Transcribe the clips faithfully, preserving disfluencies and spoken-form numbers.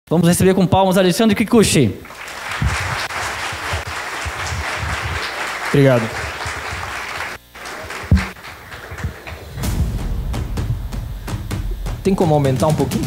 Vamos receber com palmas Alexandre Kikuchi. Obrigado. Tem como aumentar um pouquinho?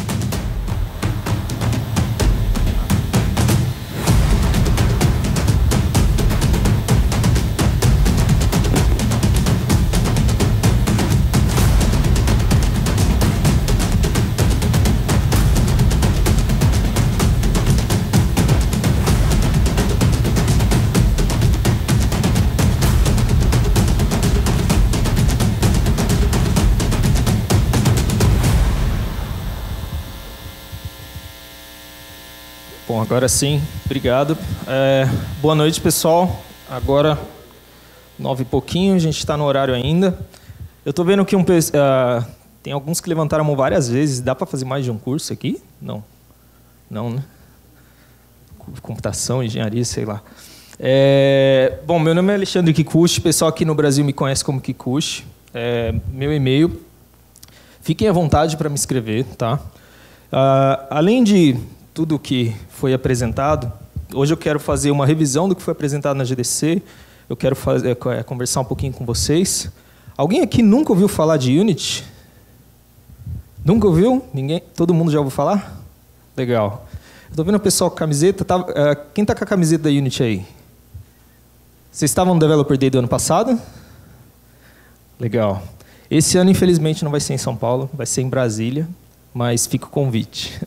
Bom, agora sim, obrigado. É, boa noite, pessoal. Agora, nove e pouquinho, a gente está no horário ainda. Eu estou vendo que um, uh, tem alguns que levantaram a mão várias vezes. Dá para fazer mais de um curso aqui? Não. Não, né? Computação, engenharia, sei lá. É, bom, meu nome é Alexandre Kikuchi. O pessoal aqui no Brasil me conhece como Kikuchi. É, meu e-mail. Fiquem à vontade para me escrever, tá? Uh, além de tudo o que foi apresentado, hoje eu quero fazer uma revisão do que foi apresentado na G D C, eu quero fazer, é, conversar um pouquinho com vocês. Alguém aqui nunca ouviu falar de Unity? Nunca ouviu? Ninguém? Todo mundo já ouviu falar? Legal. Estou vendo o pessoal com camiseta. Tá, uh, quem está com a camiseta da Unity aí? Vocês estavam no Developer Day do ano passado? Legal. Esse ano, infelizmente, não vai ser em São Paulo, vai ser em Brasília, mas fica o convite.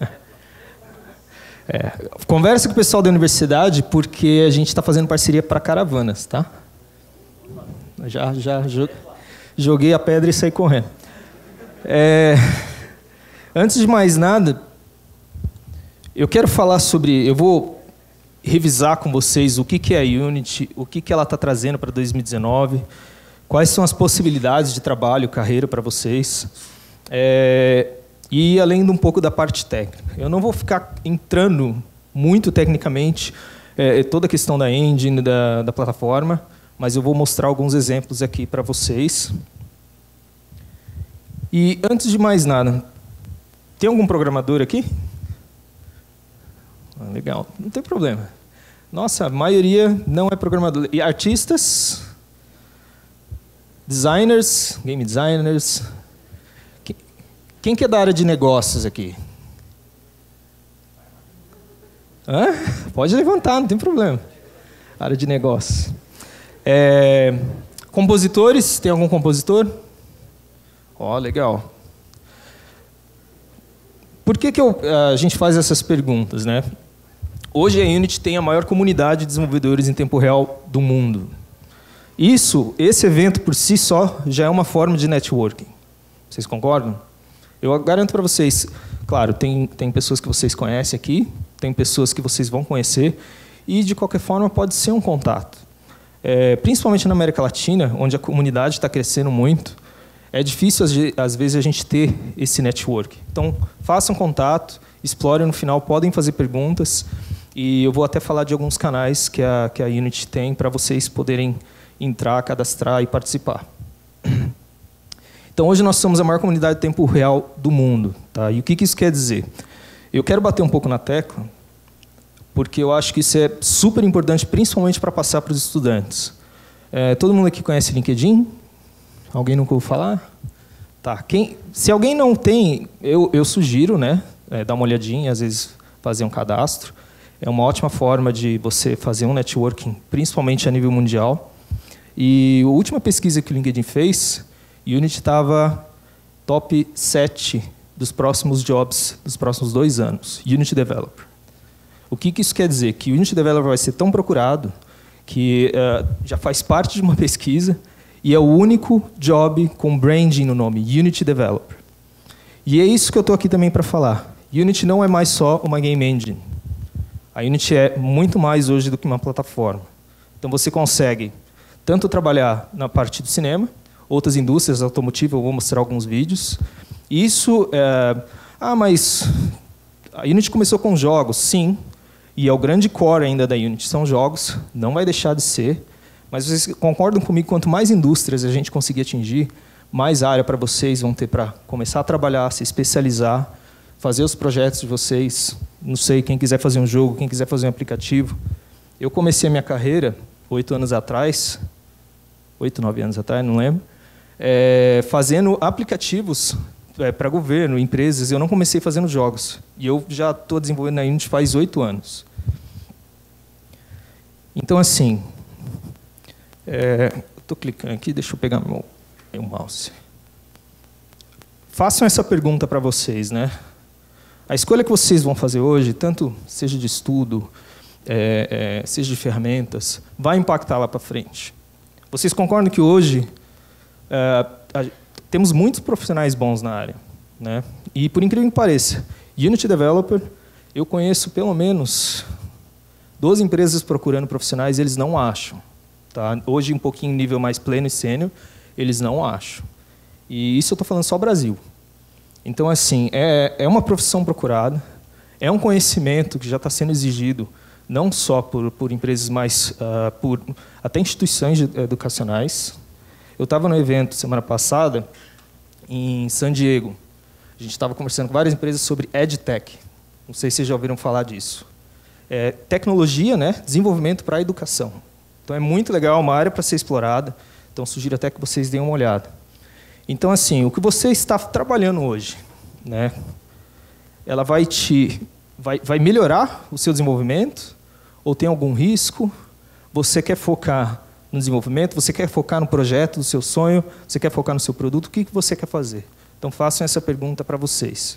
É, conversa com o pessoal da universidade, porque a gente está fazendo parceria para caravanas, tá? Já, já joguei a pedra e saí correndo. É, antes de mais nada, eu quero falar sobre... Eu vou revisar com vocês o que, que é a Unity, o que, que ela está trazendo para dois mil e dezenove, quais são as possibilidades de trabalho, carreira para vocês. É, E além de um pouco da parte técnica. Eu não vou ficar entrando muito tecnicamente é, toda a questão da engine, da, da plataforma, mas eu vou mostrar alguns exemplos aqui para vocês. E antes de mais nada, tem algum programador aqui? Ah, legal, não tem problema. Nossa, a maioria não é programador. E artistas, designers, game designers... Quem que é da área de negócios aqui? Hã? Pode levantar, não tem problema. Área de negócios. É, compositores, tem algum compositor? Ó, oh, legal. Por que, que eu, a gente faz essas perguntas, né? Hoje a Unity tem a maior comunidade de desenvolvedores em tempo real do mundo. Isso, esse evento por si só, já é uma forma de networking. Vocês concordam? Eu garanto para vocês, claro, tem, tem pessoas que vocês conhecem aqui, tem pessoas que vocês vão conhecer, e, de qualquer forma, pode ser um contato. É, principalmente na América Latina, onde a comunidade está crescendo muito, é difícil, às vezes, a gente ter esse network. Então, façam contato, explorem no final, podem fazer perguntas, e eu vou até falar de alguns canais que a, que a Unity tem para vocês poderem entrar, cadastrar e participar. Então, hoje nós somos a maior comunidade de tempo real do mundo. Tá? E o que, que isso quer dizer? Eu quero bater um pouco na tecla, porque eu acho que isso é super importante, principalmente para passar para os estudantes. É, todo mundo aqui conhece LinkedIn? Alguém nunca ouviu falar? Tá. Quem, se alguém não tem, eu, eu sugiro, né, é, dar uma olhadinha, às vezes fazer um cadastro. É uma ótima forma de você fazer um networking, principalmente a nível mundial. E a última pesquisa que o LinkedIn fez... Unity estava top sete dos próximos jobs dos próximos dois anos. Unity Developer. O que, que isso quer dizer? Que o Unity Developer vai ser tão procurado que uh, já faz parte de uma pesquisa e é o único job com branding no nome, Unity Developer. E é isso que eu estou aqui também para falar. Unity não é mais só uma game engine. A Unity é muito mais hoje do que uma plataforma. Então você consegue tanto trabalhar na parte do cinema, outras indústrias automotivas, eu vou mostrar alguns vídeos. Isso, é... ah, mas a Unity começou com jogos, sim, e é o grande core ainda da Unity, são jogos, não vai deixar de ser, mas vocês concordam comigo, quanto mais indústrias a gente conseguir atingir, mais área para vocês vão ter para começar a trabalhar, se especializar, fazer os projetos de vocês. Não sei, quem quiser fazer um jogo, quem quiser fazer um aplicativo. Eu comecei a minha carreira oito anos atrás, oito, nove anos atrás, não lembro, é, fazendo aplicativos é, para governo, empresas. Eu não comecei fazendo jogos. E eu já estou desenvolvendo na Unity faz oito anos. Então, assim, é, estou clicando aqui, deixa eu pegar meu, meu mouse. Façam essa pergunta para vocês, né? A escolha que vocês vão fazer hoje, tanto seja de estudo, é, é, seja de ferramentas, vai impactar lá para frente. Vocês concordam que hoje é, a, temos muitos profissionais bons na área, né? E, por incrível que pareça, Unity Developer, eu conheço pelo menos doze empresas procurando profissionais, eles não acham. Tá? Hoje, um pouquinho nível mais pleno e sênior, eles não acham. E isso eu estou falando só Brasil. Então, assim, é, é uma profissão procurada, é um conhecimento que já está sendo exigido, não só por, por empresas, mas uh, por até instituições educacionais. Eu estava no evento semana passada, em San Diego. A gente estava conversando com várias empresas sobre EdTech. Não sei se vocês já ouviram falar disso. É, tecnologia, né? Desenvolvimento para a educação. Então, é muito legal, uma área para ser explorada. Então, sugiro até que vocês deem uma olhada. Então, assim, o que você está trabalhando hoje, né? Ela vai te, vai, vai melhorar o seu desenvolvimento? Ou tem algum risco? Você quer focar no desenvolvimento? Você quer focar no projeto do seu sonho? Você quer focar no seu produto? O que você quer fazer? Então, façam essa pergunta para vocês.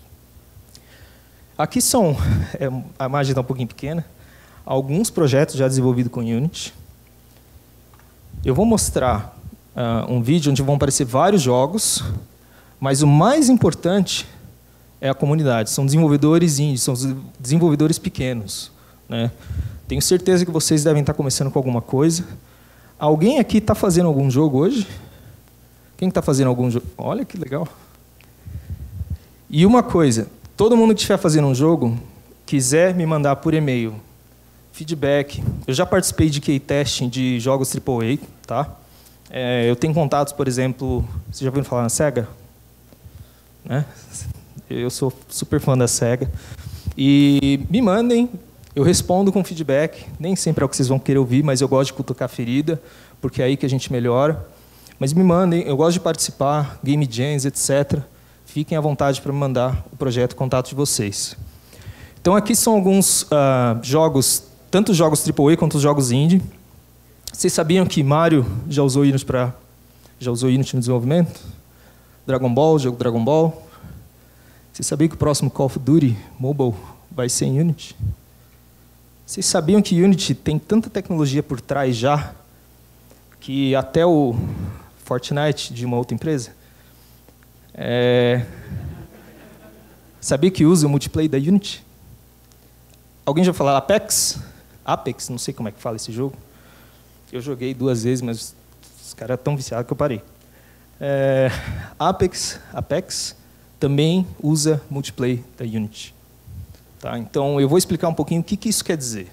Aqui são, é, a imagem está um pouquinho pequena, alguns projetos já desenvolvidos com Unity. Eu vou mostrar uh, um vídeo onde vão aparecer vários jogos, mas o mais importante é a comunidade. São desenvolvedores indies, são desenvolvedores pequenos, né? Tenho certeza que vocês devem estar começando com alguma coisa. Alguém aqui está fazendo algum jogo hoje? Quem está fazendo algum jogo? Olha que legal. E uma coisa, todo mundo que estiver fazendo um jogo, quiser me mandar por e-mail feedback. Eu já participei de K-testing de jogos triplo A, tá? É, eu tenho contatos, por exemplo, vocês já ouviram falar na SEGA? Né? Eu sou super fã da SEGA. E me mandem, eu respondo com feedback. Nem sempre é o que vocês vão querer ouvir, mas eu gosto de cutucar a ferida, porque é aí que a gente melhora. Mas me mandem, eu gosto de participar, game jams, etcétera. Fiquem à vontade para me mandar o projeto, o contato de vocês. Então, aqui são alguns uh, jogos, tanto jogos triplo A quanto os jogos indie. Vocês sabiam que Mario já usou Unity para já usou Unity no desenvolvimento? Dragon Ball, jogo Dragon Ball. Vocês sabiam que o próximo Call of Duty Mobile vai ser em Unity? Vocês sabiam que Unity tem tanta tecnologia por trás já que até o Fortnite de uma outra empresa é... sabia que usa o multiplayer da Unity? Alguém já falou Apex? Apex, não sei como é que fala esse jogo. Eu joguei duas vezes, mas os caras estão viciados que eu parei. É... Apex, Apex também usa multiplayer da Unity. Tá? Então, eu vou explicar um pouquinho o que, que isso quer dizer.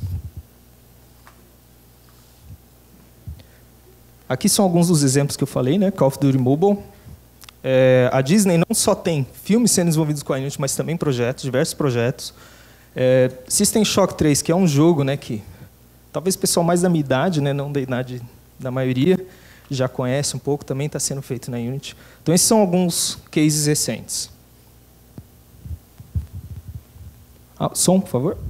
Aqui são alguns dos exemplos que eu falei, né? Call of Duty Mobile. É, a Disney não só tem filmes sendo desenvolvidos com a Unity, mas também projetos, diversos projetos. É, System Shock três, que é um jogo, né, que talvez o pessoal mais da minha idade, né, não da idade da maioria, já conhece um pouco, também está sendo feito na Unity. Então, esses são alguns cases recentes. Ah, som, por favor.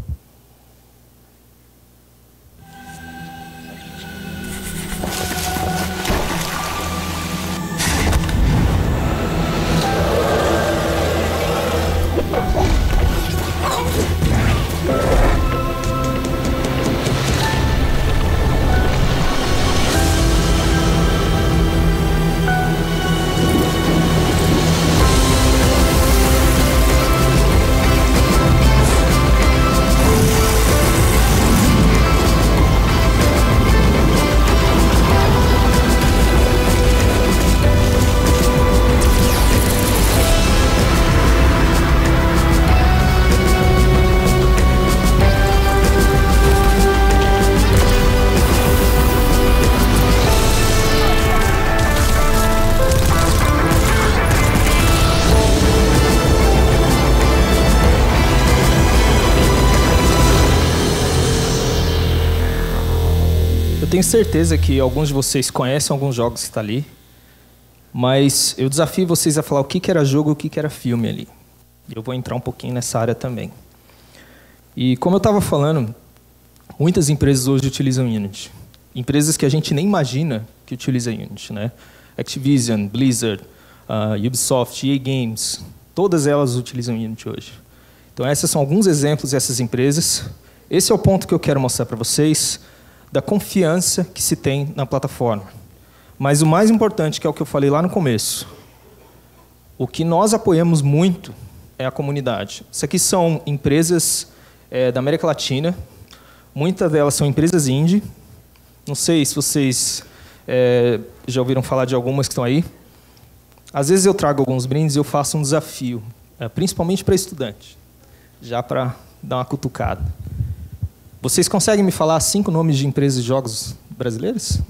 tenho certeza que alguns de vocês conhecem alguns jogos que estão ali, mas eu desafio vocês a falar o que que era jogo e o que que era filme ali. Eu vou entrar um pouquinho nessa área também. E como eu estava falando, muitas empresas hoje utilizam Unity. Empresas que a gente nem imagina que utilizam Unity, né? Activision, Blizzard, uh, Ubisoft, E A Games, todas elas utilizam Unity hoje. Então esses são alguns exemplos dessas empresas. Esse é o ponto que eu quero mostrar para vocês, da confiança que se tem na plataforma. Mas o mais importante, que é o que eu falei lá no começo, o que nós apoiamos muito é a comunidade. Isso aqui são empresas é, da América Latina, muitas delas são empresas indie. Não sei se vocês é, já ouviram falar de algumas que estão aí. Às vezes eu trago alguns brindes e eu faço um desafio, é, principalmente para estudante, já para dar uma cutucada. Vocês conseguem me falar cinco nomes de empresas de jogos brasileiras?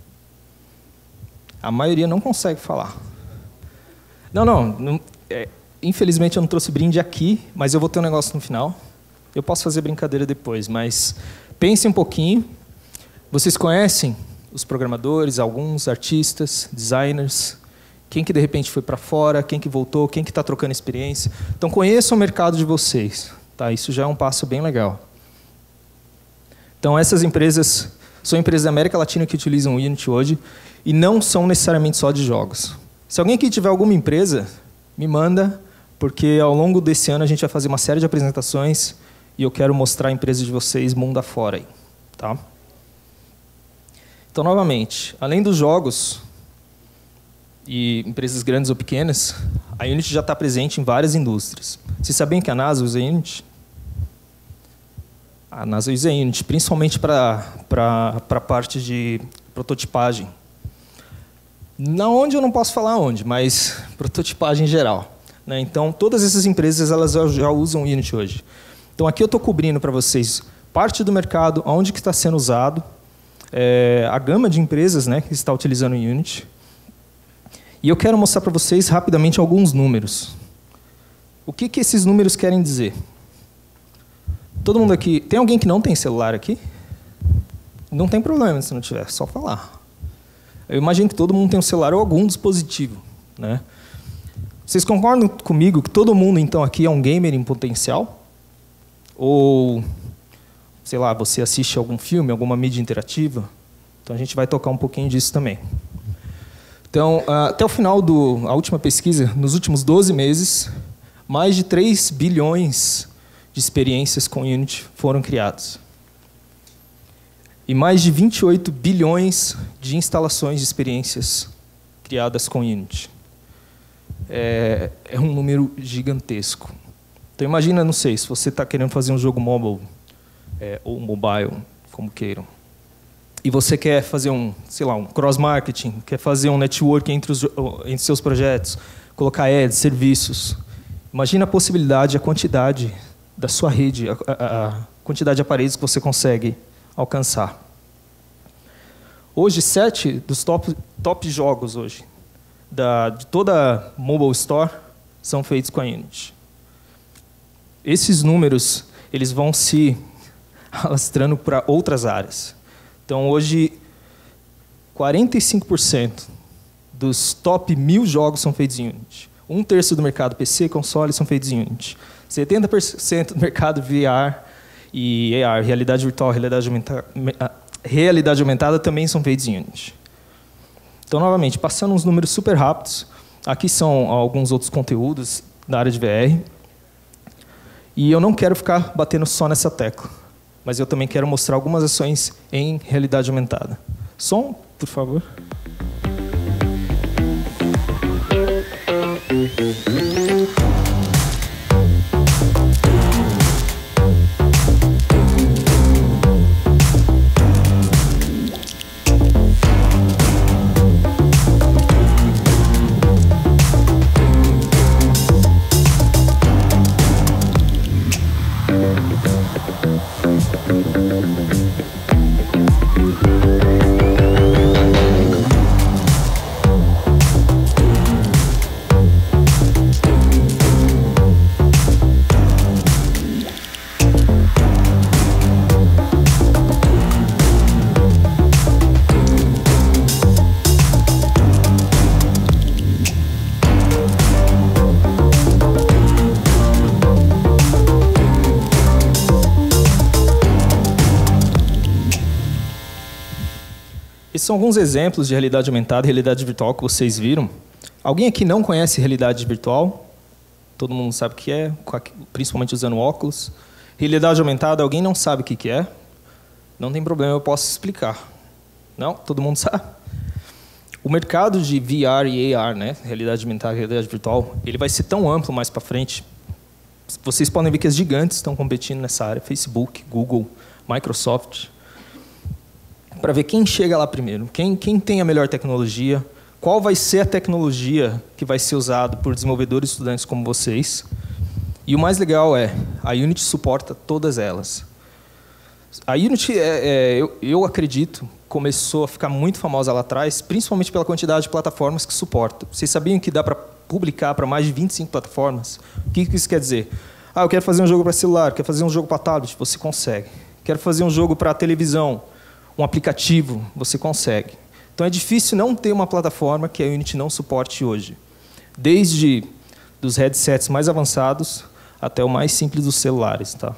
A maioria não consegue falar. Não, não. não é, infelizmente eu não trouxe brinde aqui, mas eu vou ter um negócio no final. Eu posso fazer brincadeira depois, mas pensem um pouquinho. Vocês conhecem os programadores, alguns artistas, designers, quem que de repente foi para fora, quem que voltou, quem que está trocando experiência. Então conheçam o mercado de vocês. Tá? Isso já é um passo bem legal. Então, essas empresas são empresas da América Latina que utilizam o Unity hoje e não são necessariamente só de jogos. Se alguém aqui tiver alguma empresa, me manda, porque ao longo desse ano a gente vai fazer uma série de apresentações e eu quero mostrar a empresa de vocês mundo afora. Aí, tá? Então, novamente, além dos jogos e empresas grandes ou pequenas, a Unity já está presente em várias indústrias. Vocês sabem que a NASA usa Unity? A NASA usa Unity, principalmente para a parte de prototipagem. Na onde eu não posso falar onde, mas prototipagem em geral. Né? Então, todas essas empresas elas já usam Unity hoje. Então, aqui eu estou cobrindo para vocês parte do mercado, onde que está sendo usado, é, a gama de empresas, né, que está utilizando o Unity. E eu quero mostrar para vocês rapidamente alguns números. O que que esses números querem dizer? Todo mundo aqui... Tem alguém que não tem celular aqui? Não tem problema se não tiver, é só falar. Eu imagino que todo mundo tem um celular ou algum dispositivo. Né? Vocês concordam comigo que todo mundo, então, aqui é um gamer em potencial? Ou, sei lá, você assiste algum filme, alguma mídia interativa? Então, a gente vai tocar um pouquinho disso também. Então, até o final da última pesquisa, nos últimos doze meses, mais de três bilhões de experiências com Unity foram criadas. E mais de vinte e oito bilhões de instalações de experiências criadas com Unity. É, é um número gigantesco. Então imagina, não sei, se você está querendo fazer um jogo mobile, é, ou mobile, como queiram, e você quer fazer um, sei lá, um cross-marketing, quer fazer um network entre os entre seus projetos, colocar ads, serviços. Imagina a possibilidade, a quantidade da sua rede, a, a, a quantidade de aparelhos que você consegue alcançar. Hoje, sete dos top, top jogos hoje, da, de toda a Mobile Store são feitos com a Unity. Esses números eles vão se alastrando para outras áreas. Então, hoje, quarenta e cinco por cento dos top mil jogos são feitos em Unity. Um terço do mercado P C, console, são feitos em Unity. setenta por cento do mercado V R e A R, realidade virtual, realidade aumentada, realidade aumentada também são feitos em Unity. Então, novamente, passando uns números super rápidos, aqui são alguns outros conteúdos da área de V R. E eu não quero ficar batendo só nessa tecla, mas eu também quero mostrar algumas ações em realidade aumentada. Som, por favor. Esses são alguns exemplos de realidade aumentada e realidade virtual que vocês viram. Alguém aqui não conhece realidade virtual? Todo mundo sabe o que é, principalmente usando óculos. Realidade aumentada, alguém não sabe o que é? Não tem problema, eu posso explicar. Não? Todo mundo sabe? O mercado de V R e A R, né, realidade aumentada e realidade virtual, ele vai ser tão amplo mais para frente. Vocês podem ver que as gigantes estão competindo nessa área, Facebook, Google, Microsoft, para ver quem chega lá primeiro, quem, quem tem a melhor tecnologia, qual vai ser a tecnologia que vai ser usada por desenvolvedores e estudantes como vocês. E o mais legal é, a Unity suporta todas elas. A Unity, é, é, eu, eu acredito, começou a ficar muito famosa lá atrás, principalmente pela quantidade de plataformas que suporta. Vocês sabiam que dá para publicar para mais de vinte e cinco plataformas? O que isso quer dizer? Ah, eu quero fazer um jogo para celular, quero fazer um jogo para tablet, você consegue. Quero fazer um jogo para televisão, um aplicativo, você consegue. Então é difícil não ter uma plataforma que a Unity não suporte hoje. Desde dos headsets mais avançados até o mais simples dos celulares. Tá?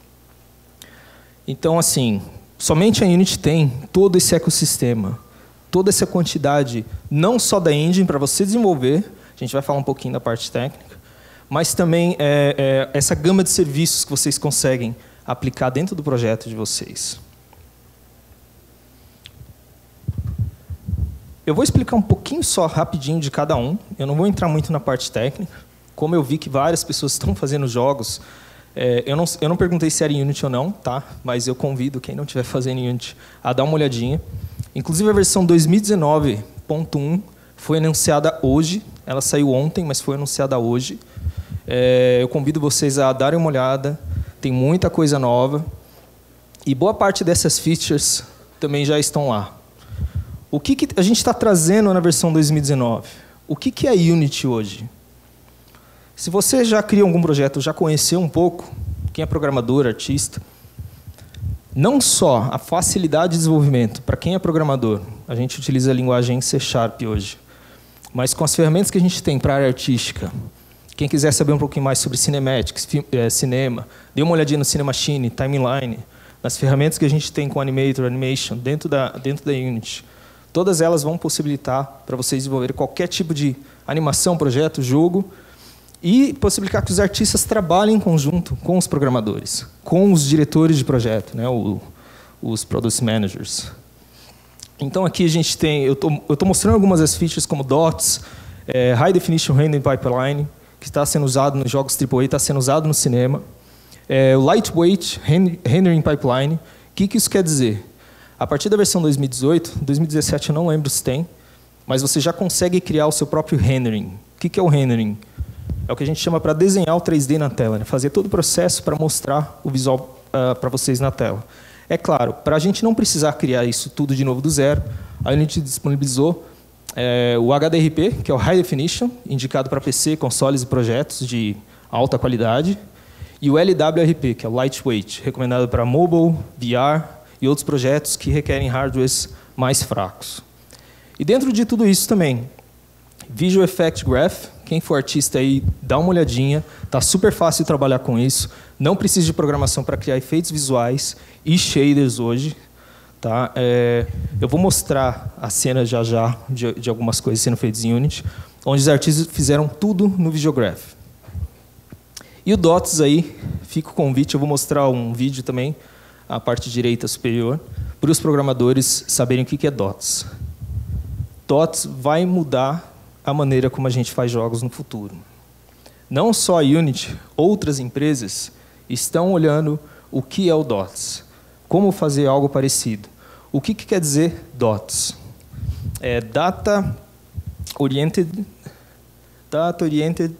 Então, assim, somente a Unity tem todo esse ecossistema, toda essa quantidade, não só da engine para você desenvolver, a gente vai falar um pouquinho da parte técnica, mas também é, é, essa gama de serviços que vocês conseguem aplicar dentro do projeto de vocês. Eu vou explicar um pouquinho só, rapidinho, de cada um. Eu não vou entrar muito na parte técnica. Como eu vi que várias pessoas estão fazendo jogos, é, eu, não, eu não perguntei se era em Unity ou não, tá? Mas eu convido quem não estiver fazendo em Unity a dar uma olhadinha. Inclusive, a versão dois mil e dezenove ponto um foi anunciada hoje. Ela saiu ontem, mas foi anunciada hoje. É, eu convido vocês a darem uma olhada. Tem muita coisa nova. E boa parte dessas features também já estão lá. O que, que a gente está trazendo na versão dois mil e dezenove? O que, que é Unity hoje? Se você já criou algum projeto, já conheceu um pouco, quem é programador, artista, não só a facilidade de desenvolvimento, para quem é programador, a gente utiliza a linguagem C Sharp hoje, mas com as ferramentas que a gente tem para a área artística, quem quiser saber um pouquinho mais sobre cinematics, é, cinema, dê uma olhadinha no Cinemachine, Timeline, nas ferramentas que a gente tem com Animator, Animation, dentro da, dentro da Unity. Todas elas vão possibilitar para vocês desenvolverem qualquer tipo de animação, projeto, jogo, e possibilitar que os artistas trabalhem em conjunto com os programadores, com os diretores de projeto, né, o, os Product Managers. Então, aqui a gente tem... Eu estou mostrando algumas das features, como Dots, é, High Definition Rendering Pipeline, que está sendo usado nos jogos triplo A, está sendo usado no cinema. É, o Lightweight Rendering Pipeline. O que, que isso quer dizer? A partir da versão dois mil e dezoito, dois mil e dezessete eu não lembro se tem, mas você já consegue criar o seu próprio rendering. O que é o rendering? É o que a gente chama para desenhar o três D na tela, né? Fazer todo o processo para mostrar o visual uh, para vocês na tela. É claro, para a gente não precisar criar isso tudo de novo do zero, a Unity disponibilizou é, o H D R P, que é o High Definition, indicado para P C, consoles e projetos de alta qualidade, e o L W R P, que é o Lightweight, recomendado para mobile, V R, e outros projetos que requerem hardwares mais fracos. E dentro de tudo isso também, Visual Effect Graph, quem for artista aí, dá uma olhadinha, está super fácil de trabalhar com isso, não precisa de programação para criar efeitos visuais e shaders hoje. Tá? É, eu vou mostrar a cena já já de, de algumas coisas sendo feitas em Unity, onde os artistas fizeram tudo no Visual Graph. E o Dots aí, fica o convite, eu vou mostrar um vídeo também, a parte direita superior, para os programadores saberem o que é Dots. Dots vai mudar a maneira como a gente faz jogos no futuro. Não só a Unity, outras empresas estão olhando o que é o Dots, como fazer algo parecido. O que, que quer dizer Dots? É Data Oriented, Data Oriented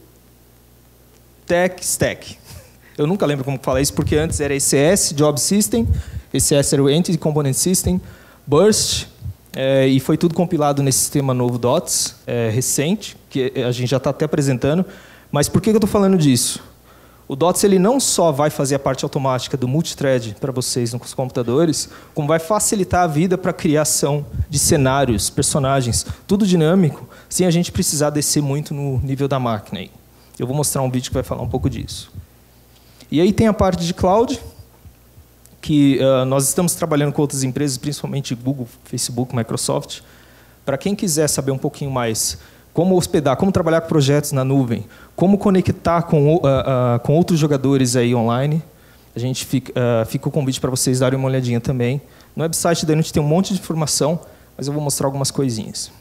Tech Stack. Eu nunca lembro como falar isso, porque antes era E C S, Job System, E C S era o Entity Component System, Burst, é, e foi tudo compilado nesse sistema novo Dots, é, recente, que a gente já está até apresentando. Mas por que eu estou falando disso? O Dots ele não só vai fazer a parte automática do multithread para vocês nos computadores, como vai facilitar a vida para a criação de cenários, personagens, tudo dinâmico, sem a gente precisar descer muito no nível da máquina. Aí. Eu vou mostrar um vídeo que vai falar um pouco disso. E aí tem a parte de cloud, que uh, nós estamos trabalhando com outras empresas, principalmente Google, Facebook, Microsoft. Para quem quiser saber um pouquinho mais como hospedar, como trabalhar com projetos na nuvem, como conectar com, uh, uh, com outros jogadores aí online, a gente fica, uh, fica o convite para vocês darem uma olhadinha também. No website da Unity tem um monte de informação, mas eu vou mostrar algumas coisinhas.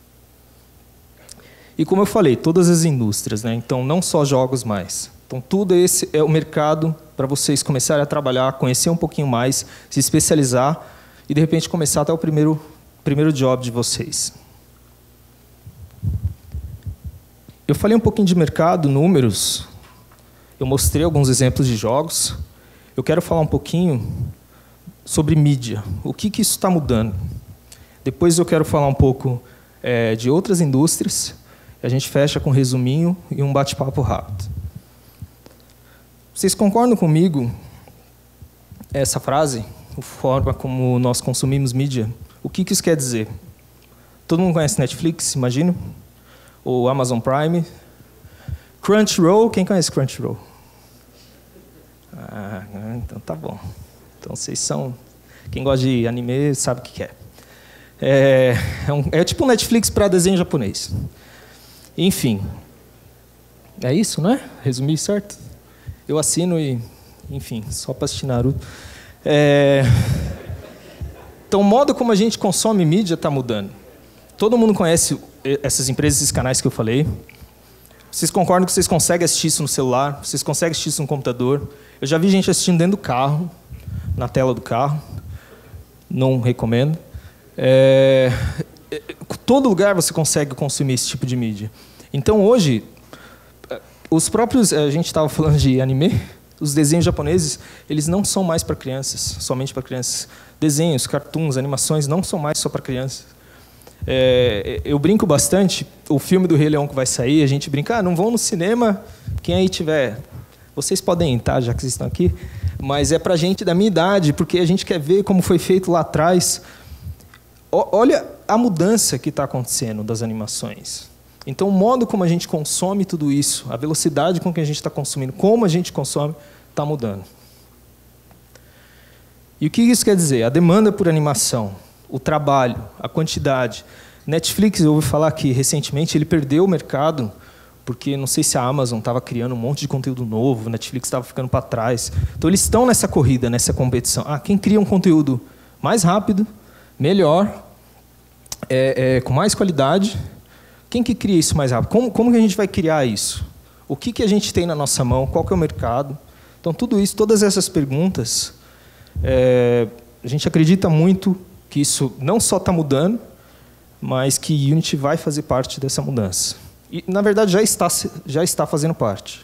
E como eu falei, todas as indústrias, né? Então não só jogos mais. Então tudo esse é o mercado para vocês começarem a trabalhar, conhecer um pouquinho mais, se especializar e de repente começar até o primeiro, primeiro job de vocês. Eu falei um pouquinho de mercado, números, eu mostrei alguns exemplos de jogos. Eu quero falar um pouquinho sobre mídia, o que, que isso está mudando. Depois eu quero falar um pouco é, de outras indústrias, a gente fecha com um resuminho e um bate-papo rápido. Vocês concordam comigo essa frase, a forma como nós consumimos mídia? O que, que isso quer dizer? Todo mundo conhece Netflix, imagino? Ou Amazon Prime? Crunchyroll, quem conhece Crunchyroll? Ah, então tá bom. Então vocês são... Quem gosta de anime sabe o que é. É, é, um, é tipo um Netflix para desenho japonês. Enfim. É isso, não é? Resumi certo? Eu assino e... Enfim, só para assistir Naruto. É, então o modo como a gente consome mídia está mudando. Todo mundo conhece essas empresas, esses canais que eu falei. Vocês concordam que vocês conseguem assistir isso no celular? Vocês conseguem assistir isso no computador? Eu já vi gente assistindo dentro do carro, na tela do carro. Não recomendo. É, todo lugar você consegue consumir esse tipo de mídia. Então, hoje, os próprios... A gente estava falando de anime. Os desenhos japoneses, eles não são mais para crianças, somente para crianças. Desenhos, cartoons, animações não são mais só para crianças. É, eu brinco bastante, o filme do Rei Leão que vai sair, a gente brinca, ah, não vão no cinema, quem aí tiver... Vocês podem entrar, já que vocês estão aqui, mas é para gente da minha idade, porque a gente quer ver como foi feito lá atrás. O, olha a mudança que está acontecendo das animações. Então, o modo como a gente consome tudo isso, a velocidade com que a gente está consumindo, como a gente consome, está mudando. E o que isso quer dizer? A demanda por animação, o trabalho, a quantidade. Netflix, eu ouvi falar que, recentemente, ele perdeu o mercado, porque não sei se a Amazon estava criando um monte de conteúdo novo, a Netflix estava ficando para trás. Então, eles estão nessa corrida, nessa competição. Ah, quem cria um conteúdo mais rápido, melhor, é, é, com mais qualidade... Quem que cria isso mais rápido? Como, como que a gente vai criar isso? O que, que a gente tem na nossa mão? Qual que é o mercado? Então, tudo isso, todas essas perguntas, é, a gente acredita muito que isso não só está mudando, mas que Unity vai fazer parte dessa mudança. E, na verdade, já está, já está fazendo parte.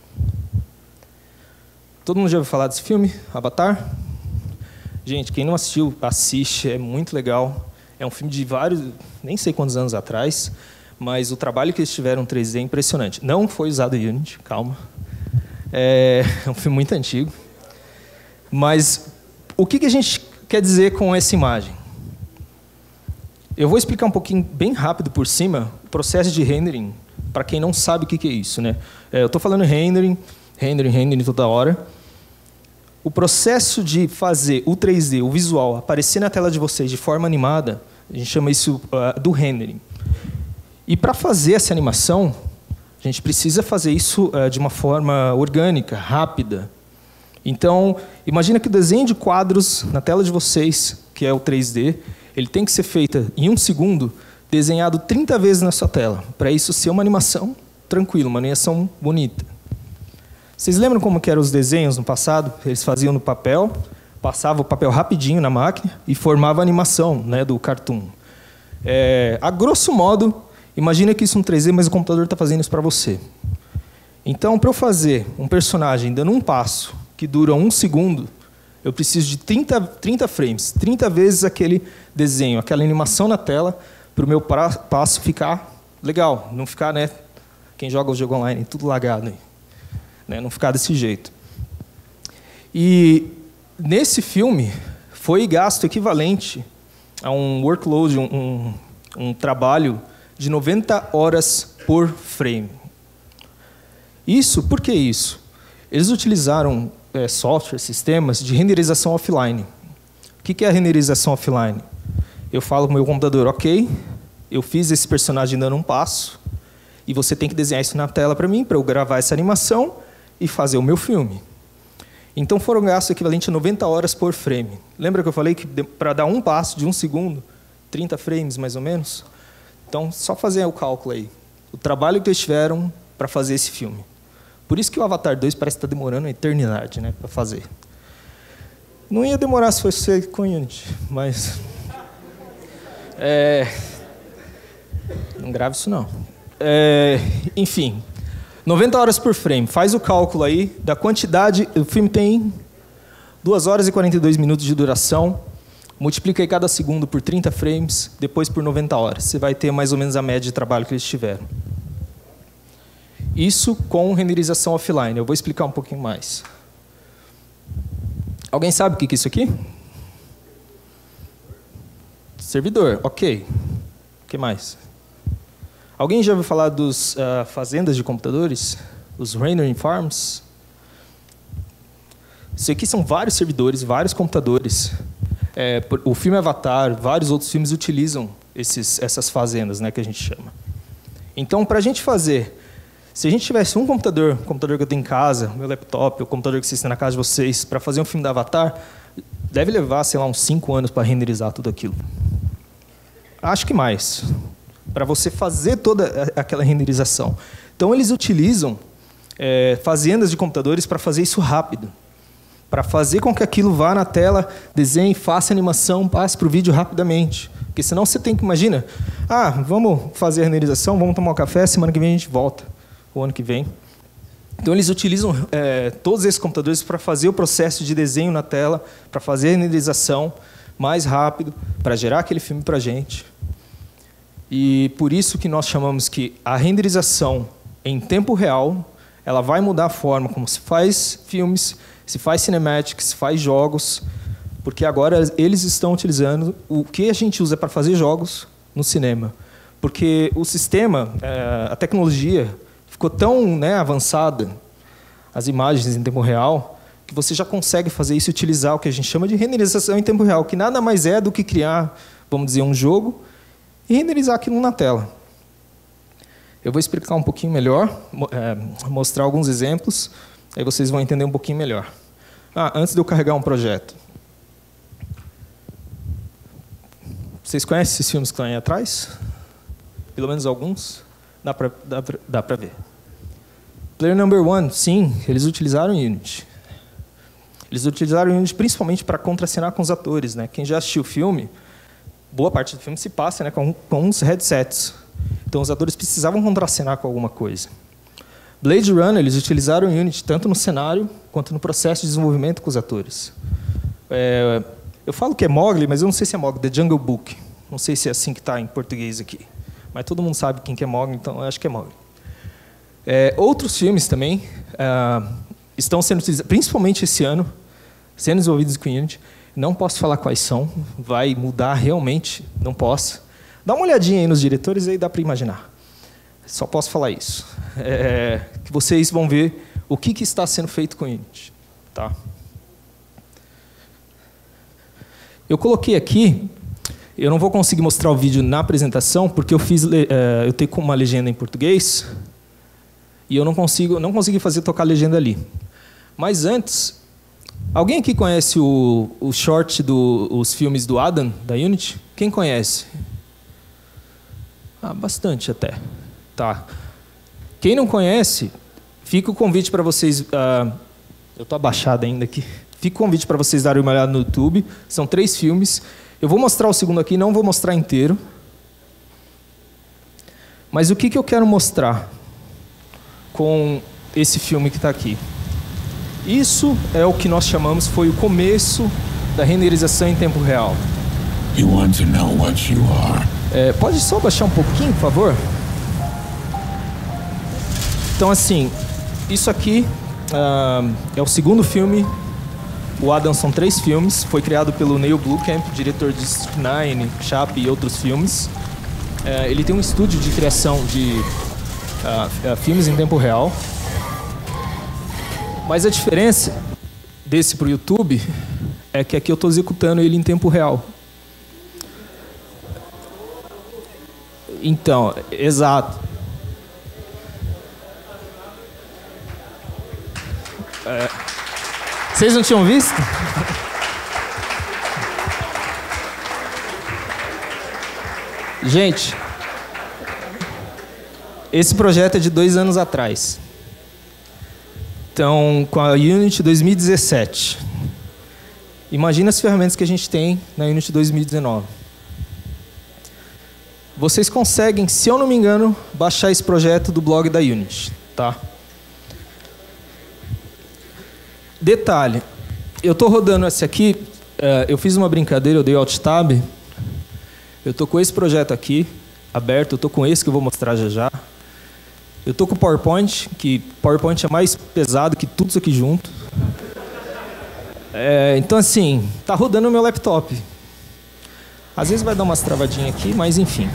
Todo mundo já ouviu falar desse filme, Avatar? Gente, quem não assistiu, assiste, é muito legal. É um filme de vários, nem sei quantos anos atrás, mas o trabalho que eles tiveram em três D é impressionante. Não foi usado em Unity, calma. É, é um filme muito antigo. Mas o que a gente quer dizer com essa imagem? Eu vou explicar um pouquinho, bem rápido por cima, o processo de rendering, para quem não sabe o que é isso, né? É, eu estou falando rendering, rendering, rendering toda hora. O processo de fazer o três D, o visual, aparecer na tela de vocês de forma animada, a gente chama isso uh, do rendering. E para fazer essa animação, a gente precisa fazer isso uh, de uma forma orgânica, rápida. Então, imagina que o desenho de quadros na tela de vocês, que é o três D, ele tem que ser feito em um segundo, desenhado trinta vezes na sua tela, para isso ser uma animação tranquila, uma animação bonita. Vocês lembram como que eram os desenhos no passado? Eles faziam no papel, passavam o papel rapidinho na máquina e formava a animação, né, do cartoon. É, a grosso modo, imagina que isso é um três D, mas o computador está fazendo isso para você. Então, para eu fazer um personagem dando um passo que dura um segundo, eu preciso de trinta, trinta frames, trinta vezes aquele desenho, aquela animação na tela, para o meu passo ficar legal, não ficar, né, quem joga o jogo online, tudo lagado aí. Né, não ficar desse jeito. E nesse filme foi gasto equivalente a um workload, um, um, um trabalho de noventa horas por frame. Isso, por que isso? Eles utilizaram é, softwares, sistemas de renderização offline. O que, que é a renderização offline? Eu falo para o meu computador, ok, eu fiz esse personagem dando um passo, e você tem que desenhar isso na tela para mim, para eu gravar essa animação e fazer o meu filme. Então foram gastos equivalente a noventa horas por frame. Lembra que eu falei que para dar um passo de um segundo, trinta frames mais ou menos? Então, só fazer o cálculo aí. O trabalho que eles tiveram para fazer esse filme. Por isso que o Avatar dois parece estar demorando uma eternidade, né, para fazer. Não ia demorar se fosse com Unity, mas... É... Não grave isso, não. É... Enfim, noventa horas por frame. Faz o cálculo aí da quantidade... O filme tem duas horas e quarenta e dois minutos de duração. Multiplica aí cada segundo por trinta frames, depois por noventa horas. Você vai ter mais ou menos a média de trabalho que eles tiveram. Isso com renderização offline. Eu vou explicar um pouquinho mais. Alguém sabe o que é isso aqui? Servidor, ok. O que mais? Alguém já ouviu falar dos uh, fazendas de computadores? Os rendering farms? Isso aqui são vários servidores, vários computadores. É, o filme Avatar, vários outros filmes utilizam esses, essas fazendas, né, que a gente chama. Então, para a gente fazer... Se a gente tivesse um computador, o computador que eu tenho em casa, meu laptop, o computador que vocês têm na casa de vocês, para fazer um filme da Avatar, deve levar, sei lá, uns cinco anos para renderizar tudo aquilo. Acho que mais. Para você fazer toda aquela renderização. Então, eles utilizam é, fazendas de computadores para fazer isso rápido. Para fazer com que aquilo vá na tela, desenhe, faça animação, passe para o vídeo rapidamente. Porque senão você tem que, imagina, ah, vamos fazer a renderização, vamos tomar um café, semana que vem a gente volta, o ano que vem. Então, eles utilizam é, todos esses computadores para fazer o processo de desenho na tela, para fazer a renderização mais rápido, para gerar aquele filme para a gente. E por isso que nós chamamos que a renderização em tempo real, ela vai mudar a forma como se faz filmes, se faz cinematics, se faz jogos, porque agora eles estão utilizando o que a gente usa para fazer jogos no cinema. Porque o sistema, a tecnologia, ficou tão, né, avançada, as imagens em tempo real, que você já consegue fazer isso e utilizar o que a gente chama de renderização em tempo real, que nada mais é do que criar, vamos dizer, um jogo e renderizar aquilo na tela. Eu vou explicar um pouquinho melhor, é, mostrar alguns exemplos, aí vocês vão entender um pouquinho melhor. Ah, antes de eu carregar um projeto. Vocês conhecem esses filmes que estão aí atrás? Pelo menos alguns? Dá para dá pra, dá pra ver. Player Number One, sim, eles utilizaram Unity. Eles utilizaram Unity principalmente para contracenar com os atores, né? Quem já assistiu o filme, boa parte do filme se passa, né, com, com uns headsets. Então, os atores precisavam contracenar com alguma coisa. Blade Runner, eles utilizaram Unity tanto no cenário quanto no processo de desenvolvimento com os atores. É, eu falo que é Mowgli, mas eu não sei se é Mowgli, The Jungle Book. Não sei se é assim que está em português aqui. Mas todo mundo sabe quem que é Mowgli, então eu acho que é Mowgli. É, outros filmes também é, estão sendo utilizados, principalmente esse ano, sendo desenvolvidos com Unity. Não posso falar quais são, vai mudar realmente, não posso. Dá uma olhadinha aí nos diretores, aí dá para imaginar. Só posso falar isso. É, que vocês vão ver o que, que está sendo feito com Unity. Tá? Eu coloquei aqui, eu não vou conseguir mostrar o vídeo na apresentação, porque eu, fiz, é, eu tenho uma legenda em português, e eu não consigo, não consegui fazer tocar a legenda ali. Mas antes, alguém aqui conhece o, o short dos do, filmes do Adam, da Unity? Quem conhece? Ah, bastante até. Tá. Quem não conhece, fica o convite para vocês... Uh, eu estou abaixado ainda aqui. Fica o convite para vocês darem uma olhada no YouTube. São três filmes. Eu vou mostrar o segundo aqui, não vou mostrar inteiro. Mas o que, que eu quero mostrar com esse filme que está aqui? Isso é o que nós chamamos, foi o começo da renderização em tempo real. You want to know what you are? É, pode só baixar um pouquinho, por favor? Então, assim, isso aqui uh, é o segundo filme. O Adam são três filmes. Foi criado pelo Neil Blomkamp, diretor de District nove, Chappie e outros filmes. Uh, ele tem um estúdio de criação de uh, uh, filmes em tempo real. Mas a diferença desse para o YouTube é que aqui eu estou executando ele em tempo real. Então, exato. É, vocês não tinham visto? Gente, esse projeto é de dois anos atrás. Então, com a Unity dois mil e dezessete. Imagina as ferramentas que a gente tem na Unity dois mil e dezenove. Vocês conseguem, se eu não me engano, baixar esse projeto do blog da Unity, tá? Detalhe, eu estou rodando esse aqui, uh, eu fiz uma brincadeira, eu dei Alt Tab. Eu estou com esse projeto aqui, aberto, eu estou com esse que eu vou mostrar já já. Eu estou com o PowerPoint, que PowerPoint é mais pesado que tudo isso aqui junto. É, então, assim, tá rodando o meu laptop. Às vezes vai dar umas travadinhas aqui, mas enfim.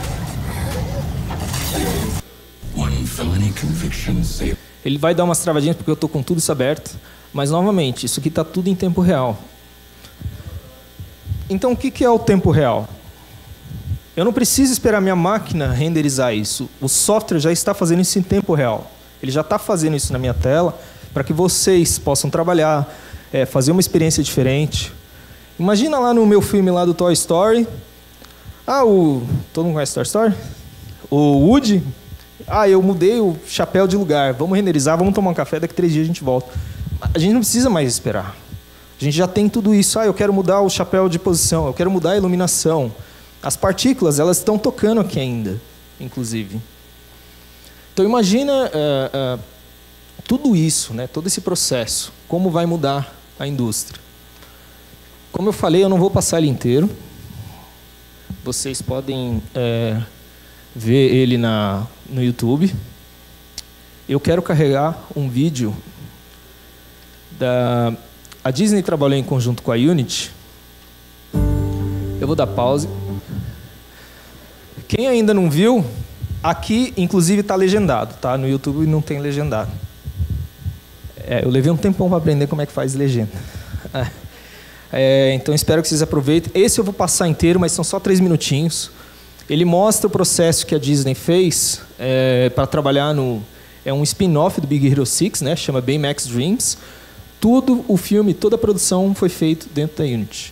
Ele vai dar umas travadinhas porque eu estou com tudo isso aberto. Mas, novamente, isso aqui está tudo em tempo real. Então, o que é o tempo real? Eu não preciso esperar minha máquina renderizar isso. O software já está fazendo isso em tempo real. Ele já está fazendo isso na minha tela para que vocês possam trabalhar, é, fazer uma experiência diferente. Imagina lá no meu filme lá do Toy Story. Ah, o... Todo mundo conhece Toy Story? O Woody. Ah, eu mudei o chapéu de lugar. Vamos renderizar, vamos tomar um café, daqui a três dias a gente volta. A gente não precisa mais esperar. A gente já tem tudo isso. Ah, eu quero mudar o chapéu de posição, eu quero mudar a iluminação. As partículas, elas estão tocando aqui ainda, inclusive. Então, imagina uh, uh, tudo isso, né, todo esse processo, como vai mudar a indústria. Como eu falei, eu não vou passar ele inteiro. Vocês podem é, ver ele na, no YouTube. Eu quero carregar um vídeo da... A Disney trabalhou em conjunto com a Unity. Eu vou dar pause. Quem ainda não viu, aqui, inclusive, está legendado, tá? No YouTube não tem legendado. É, eu levei um tempão para aprender como é que faz legenda. É, então, espero que vocês aproveitem. Esse eu vou passar inteiro, mas são só três minutinhos. Ele mostra o processo que a Disney fez é, para trabalhar no... É um spin-off do Big Hero seis, né? Chama Baymax Dreams. Tudo, o filme, toda a produção foi feito dentro da Unity.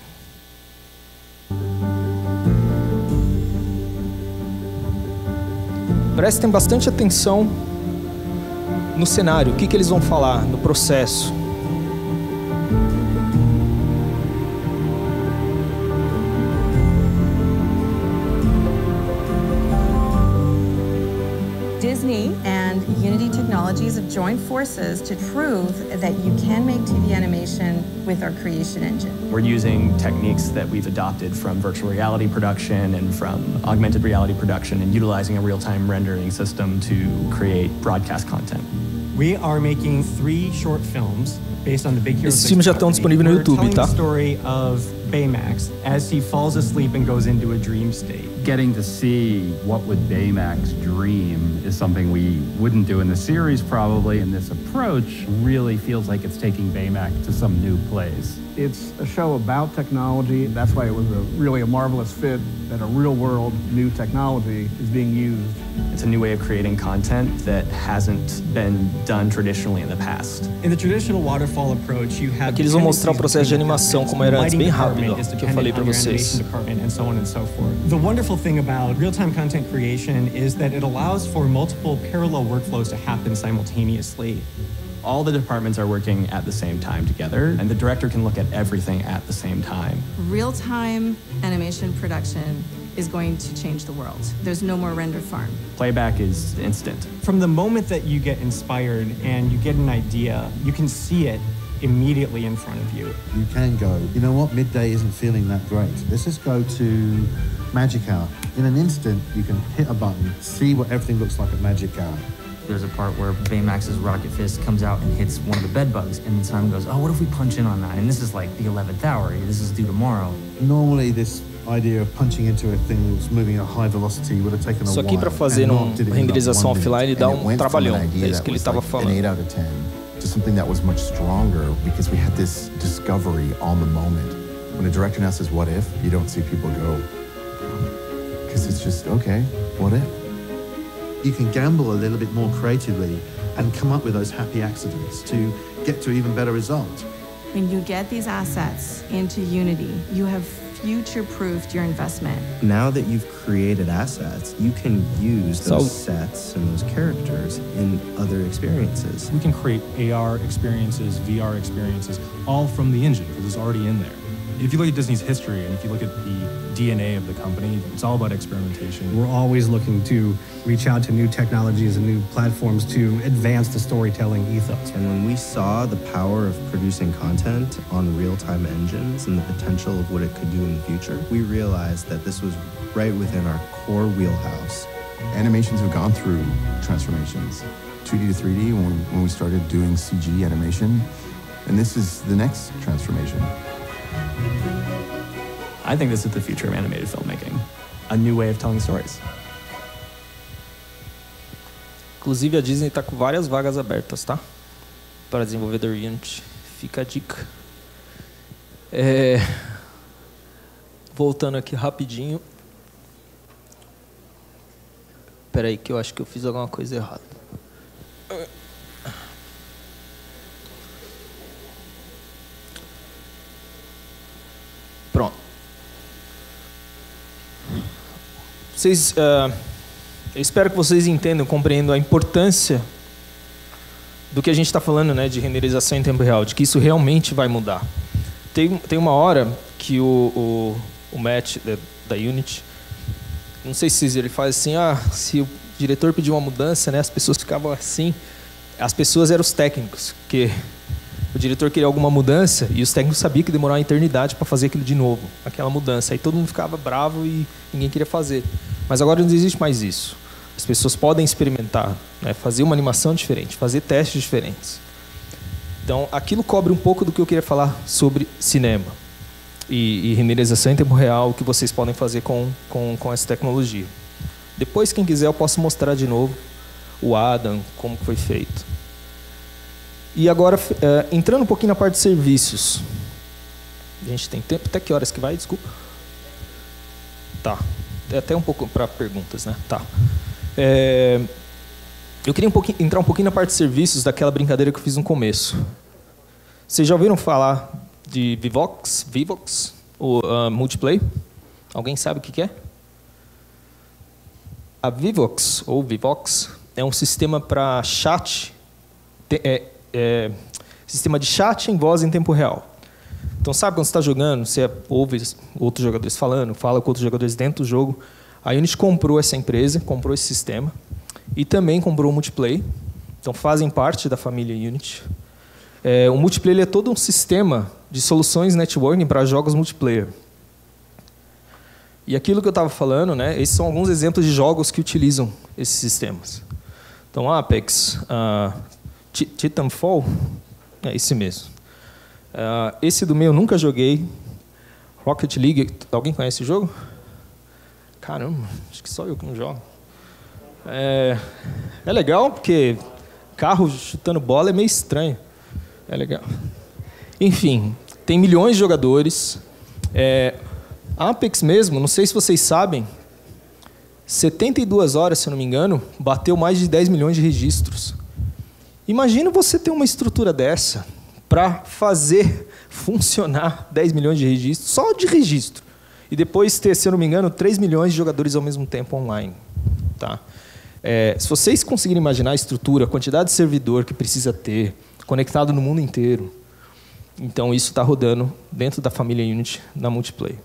Prestem bastante atenção no cenário, o que, que eles vão falar, no processo. Disney and Unity Technologies have joined forces to prove that you can make T V animation with our creation engine. We're using techniques that we've adopted from virtual reality production and from augmented reality production and utilizing a real-time rendering system to create broadcast content. We are making three short films based on the Big Hero Esses filmes já estão disponíveis no YouTube, tá? We're telling the story of Baymax as he falls asleep and goes into a dream state. Getting to see what would Baymax dream is something we wouldn't do in the series probably, and this approach really feels like it's taking Baymax to some new place. It's a show about technology. That's why it was a, really a marvelous fit that a real-world new technology is being used. It's a new way of creating content that hasn't been done traditionally in the past. In the traditional waterfall approach, you have Aqui eles vão mostrar o processo de animação como era antes, bem rápido, ó, que eu falei para vocês. And so on and so forth. The wonderful thing about real-time content creation is that it allows for multiple parallel workflows to happen simultaneously. All the departments are working at the same time together, and the director can look at everything at the same time. Real-time animation production is going to change the world. There's no more render farm. Playback is instant. From the moment that you get inspired and you get an idea, you can see it immediately in front of you. You can go, you know what, Midday isn't feeling that great. Let's just go to Magic Hour. In an instant, you can hit a button, see what everything looks like at Magic Hour. There's a part where Baymax's rocket fist comes out and hits one of the bed bugs, and Simon goes, oh, what if we punch in on that? And this is like the eleventh hour, this is due tomorrow. Normally this idea of punching into a thing that's moving at a high velocity would have taken a while. Isso aqui para fazer uma renderização offline dá um trabalhão, é isso que ele estava falando. to something that was much stronger because we had this discovery on the moment. When a director now says, what if, you don't see people go, because it's just, okay, what if? You can gamble a little bit more creatively and come up with those happy accidents to get to an even better result. When you get these assets into Unity, you have future-proofed your investment. Now that you've created assets, you can use those So- sets and those characters in other experiences. We can create A R experiences, V R experiences, all from the engine, because it's already in there. If you look at Disney's history, and if you look at the D N A of the company, it's all about experimentation. We're always looking to reach out to new technologies and new platforms to advance the storytelling ethos. And when we saw the power of producing content on real-time engines and the potential of what it could do in the future, we realized that this was right within our core wheelhouse. Animations have gone through transformations. two D to three D when we, when we started doing C G animation, and this is the next transformation. I think this is the future of animated filmmaking, a new way of telling stories. Inclusive a Disney está com várias vagas abertas, tá? Para desenvolvedor Unity. Fica a dica. É... Voltando aqui rapidinho. Espera aí que eu acho que eu fiz alguma coisa errada. Pronto. Vocês, uh, eu espero que vocês entendam, compreendam a importância do que a gente está falando, né, de renderização em tempo real, de que isso realmente vai mudar. Tem, tem uma hora que o, o, o Matt da, da Unity, não sei se ele faz assim, ah, se o diretor pediu uma mudança, né, as pessoas ficavam assim, as pessoas eram os técnicos, que o diretor queria alguma mudança e os técnicos sabiam que demorava uma eternidade para fazer aquilo de novo, aquela mudança. Aí todo mundo ficava bravo e ninguém queria fazer. Mas agora não existe mais isso. As pessoas podem experimentar, né, fazer uma animação diferente, fazer testes diferentes. Então, aquilo cobre um pouco do que eu queria falar sobre cinema e, e renderização em tempo real, o que vocês podem fazer com, com, com essa tecnologia. Depois, quem quiser, eu posso mostrar de novo o Adam, como foi feito. E agora, é, entrando um pouquinho na parte de serviços. A gente tem tempo? Até que horas que vai? Desculpa. Tá. Até um pouco para perguntas, né? Tá. É, eu queria um pouquinho, entrar um pouquinho na parte de serviços daquela brincadeira que eu fiz no começo. Vocês já ouviram falar de Vivox? Vivox? Ou uh, Multiplay? Alguém sabe o que é? A Vivox, ou Vivox, é um sistema para chat... É, É, sistema de chat em voz em tempo real. Então, sabe quando você está jogando, você ouve outros jogadores falando, fala com outros jogadores dentro do jogo. A Unity comprou essa empresa, comprou esse sistema e também comprou o Multiplay. Então, fazem parte da família Unity. É, o Multiplay ele é todo um sistema de soluções networking para jogos multiplayer. E aquilo que eu estava falando, né, esses são alguns exemplos de jogos que utilizam esses sistemas. Então, Apex... Uh, Titanfall, é esse mesmo. Uh, esse do meio eu nunca joguei. Rocket League, alguém conhece o jogo? Caramba, acho que só eu que não jogo. É, é legal porque carro chutando bola é meio estranho. É legal. Enfim, tem milhões de jogadores. É, Apex mesmo, não sei se vocês sabem, setenta e duas horas, se eu não me engano, bateu mais de dez milhões de registros. Imagina você ter uma estrutura dessa para fazer funcionar dez milhões de registros, só de registro. E depois ter, se eu não me engano, três milhões de jogadores ao mesmo tempo online. Tá? É, se vocês conseguirem imaginar a estrutura, a quantidade de servidor que precisa ter, conectado no mundo inteiro, então isso está rodando dentro da família Unity na Multiplay.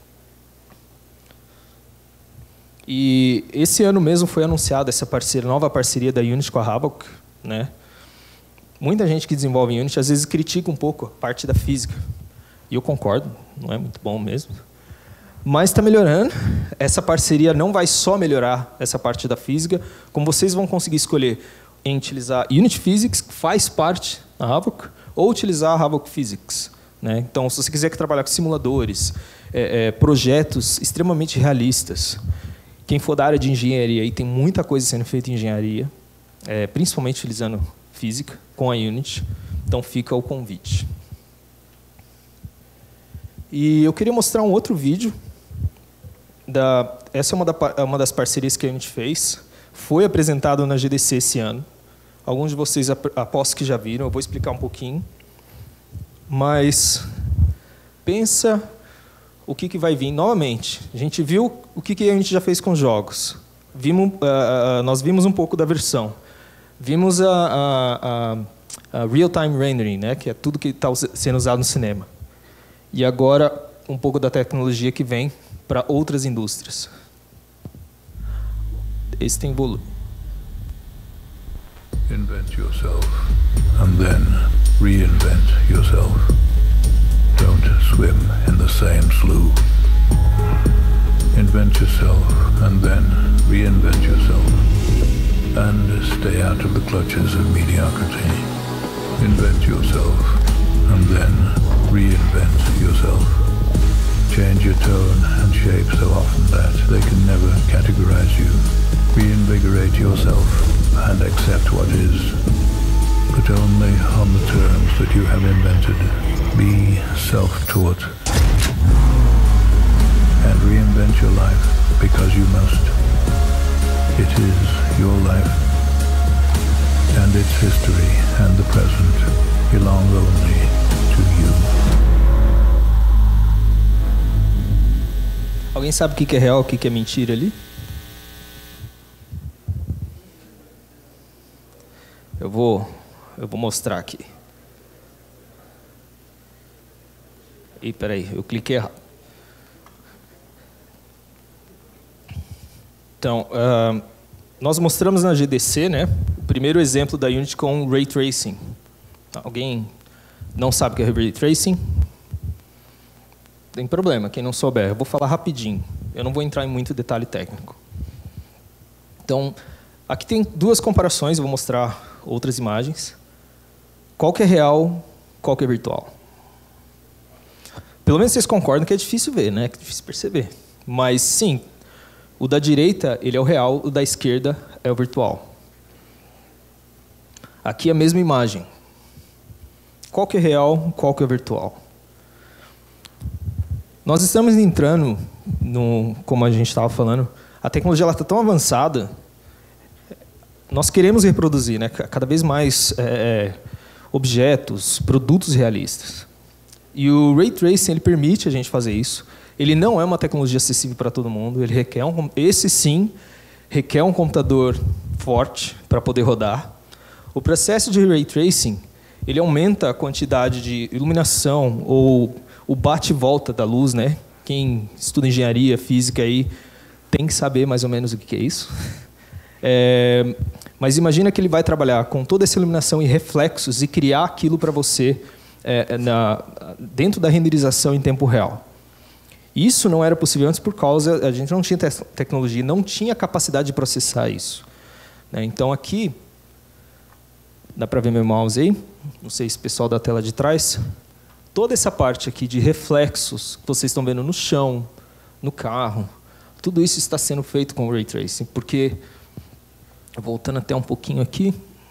E esse ano mesmo foi anunciada essa parceria, nova parceria da Unity com a Havok, né? Muita gente que desenvolve em Unity às vezes critica um pouco a parte da física. E eu concordo, não é muito bom mesmo. Mas está melhorando. Essa parceria não vai só melhorar essa parte da física, como vocês vão conseguir escolher em utilizar Unity Physics, que faz parte da Havok, ou utilizar a Havok Physics. Né? Então, se você quiser trabalhar com simuladores, é, é, projetos extremamente realistas, quem for da área de engenharia, aí tem muita coisa sendo feita em engenharia, é, principalmente utilizando física com a Unity. Então fica o convite. E eu queria mostrar um outro vídeo. Da, essa é uma, da, uma das parcerias que a Unity fez. Foi apresentado na G D C esse ano. Alguns de vocês aposto que já viram, eu vou explicar um pouquinho. Mas pensa o que, que vai vir novamente. A gente viu o que, que a gente já fez com jogos. Vimos, uh, nós vimos um pouco da versão. Vimos a, a, a, a real-time rendering, né, que é tudo que está sendo usado no cinema. E agora, um pouco da tecnologia que vem para outras indústrias. Esse tem volume. Invent yourself, and then reinvent yourself. Don't swim in the same slough. Invent yourself, and then reinvent yourself. And stay out of the clutches of mediocrity. Invent yourself, and then reinvent yourself. Change your tone and shape so often that they can never categorize you. Reinvigorate yourself and accept what is, but only on the terms that you have invented. Be self-taught and reinvent your life because you must. It is your life, and its history and the present belong only to you. Alguém sabe o que é real e o que é mentira ali? Eu vou, eu vou mostrar aqui. Ih, peraí, eu cliquei errado. Então, uh, nós mostramos na G D C, né, o primeiro exemplo da Unity com Ray Tracing. Alguém não sabe o que é Ray Tracing? Tem problema, quem não souber. Eu vou falar rapidinho. Eu não vou entrar em muito detalhe técnico. Então, aqui tem duas comparações, eu vou mostrar outras imagens. Qual que é real, qual que é virtual? Pelo menos vocês concordam que é difícil ver, né? É difícil perceber. Mas, sim, o da direita ele é o real, o da esquerda é o virtual. Aqui é a mesma imagem. Qual que é real, qual que é virtual? Nós estamos entrando, no, como a gente estava falando, a tecnologia está tão avançada, nós queremos reproduzir, né, cada vez mais é, objetos, produtos realistas. E o Ray Tracing ele permite a gente fazer isso. Ele não é uma tecnologia acessível para todo mundo. Ele requer um, esse sim requer um computador forte para poder rodar. O processo de Ray Tracing ele aumenta a quantidade de iluminação ou o bate e volta da luz, né? Quem estuda engenharia física aí tem que saber mais ou menos o que é isso. É, mas imagina que ele vai trabalhar com toda essa iluminação e reflexos e criar aquilo para você é, na, dentro da renderização em tempo real. Isso não era possível antes por causa a gente não tinha te tecnologia, não tinha capacidade de processar isso. Né? Então aqui dá para ver meu mouse aí, não sei se o pessoal da tela de trás. Toda essa parte aqui de reflexos que vocês estão vendo no chão, no carro, tudo isso está sendo feito com o Ray Tracing, porque voltando até um pouquinho aqui,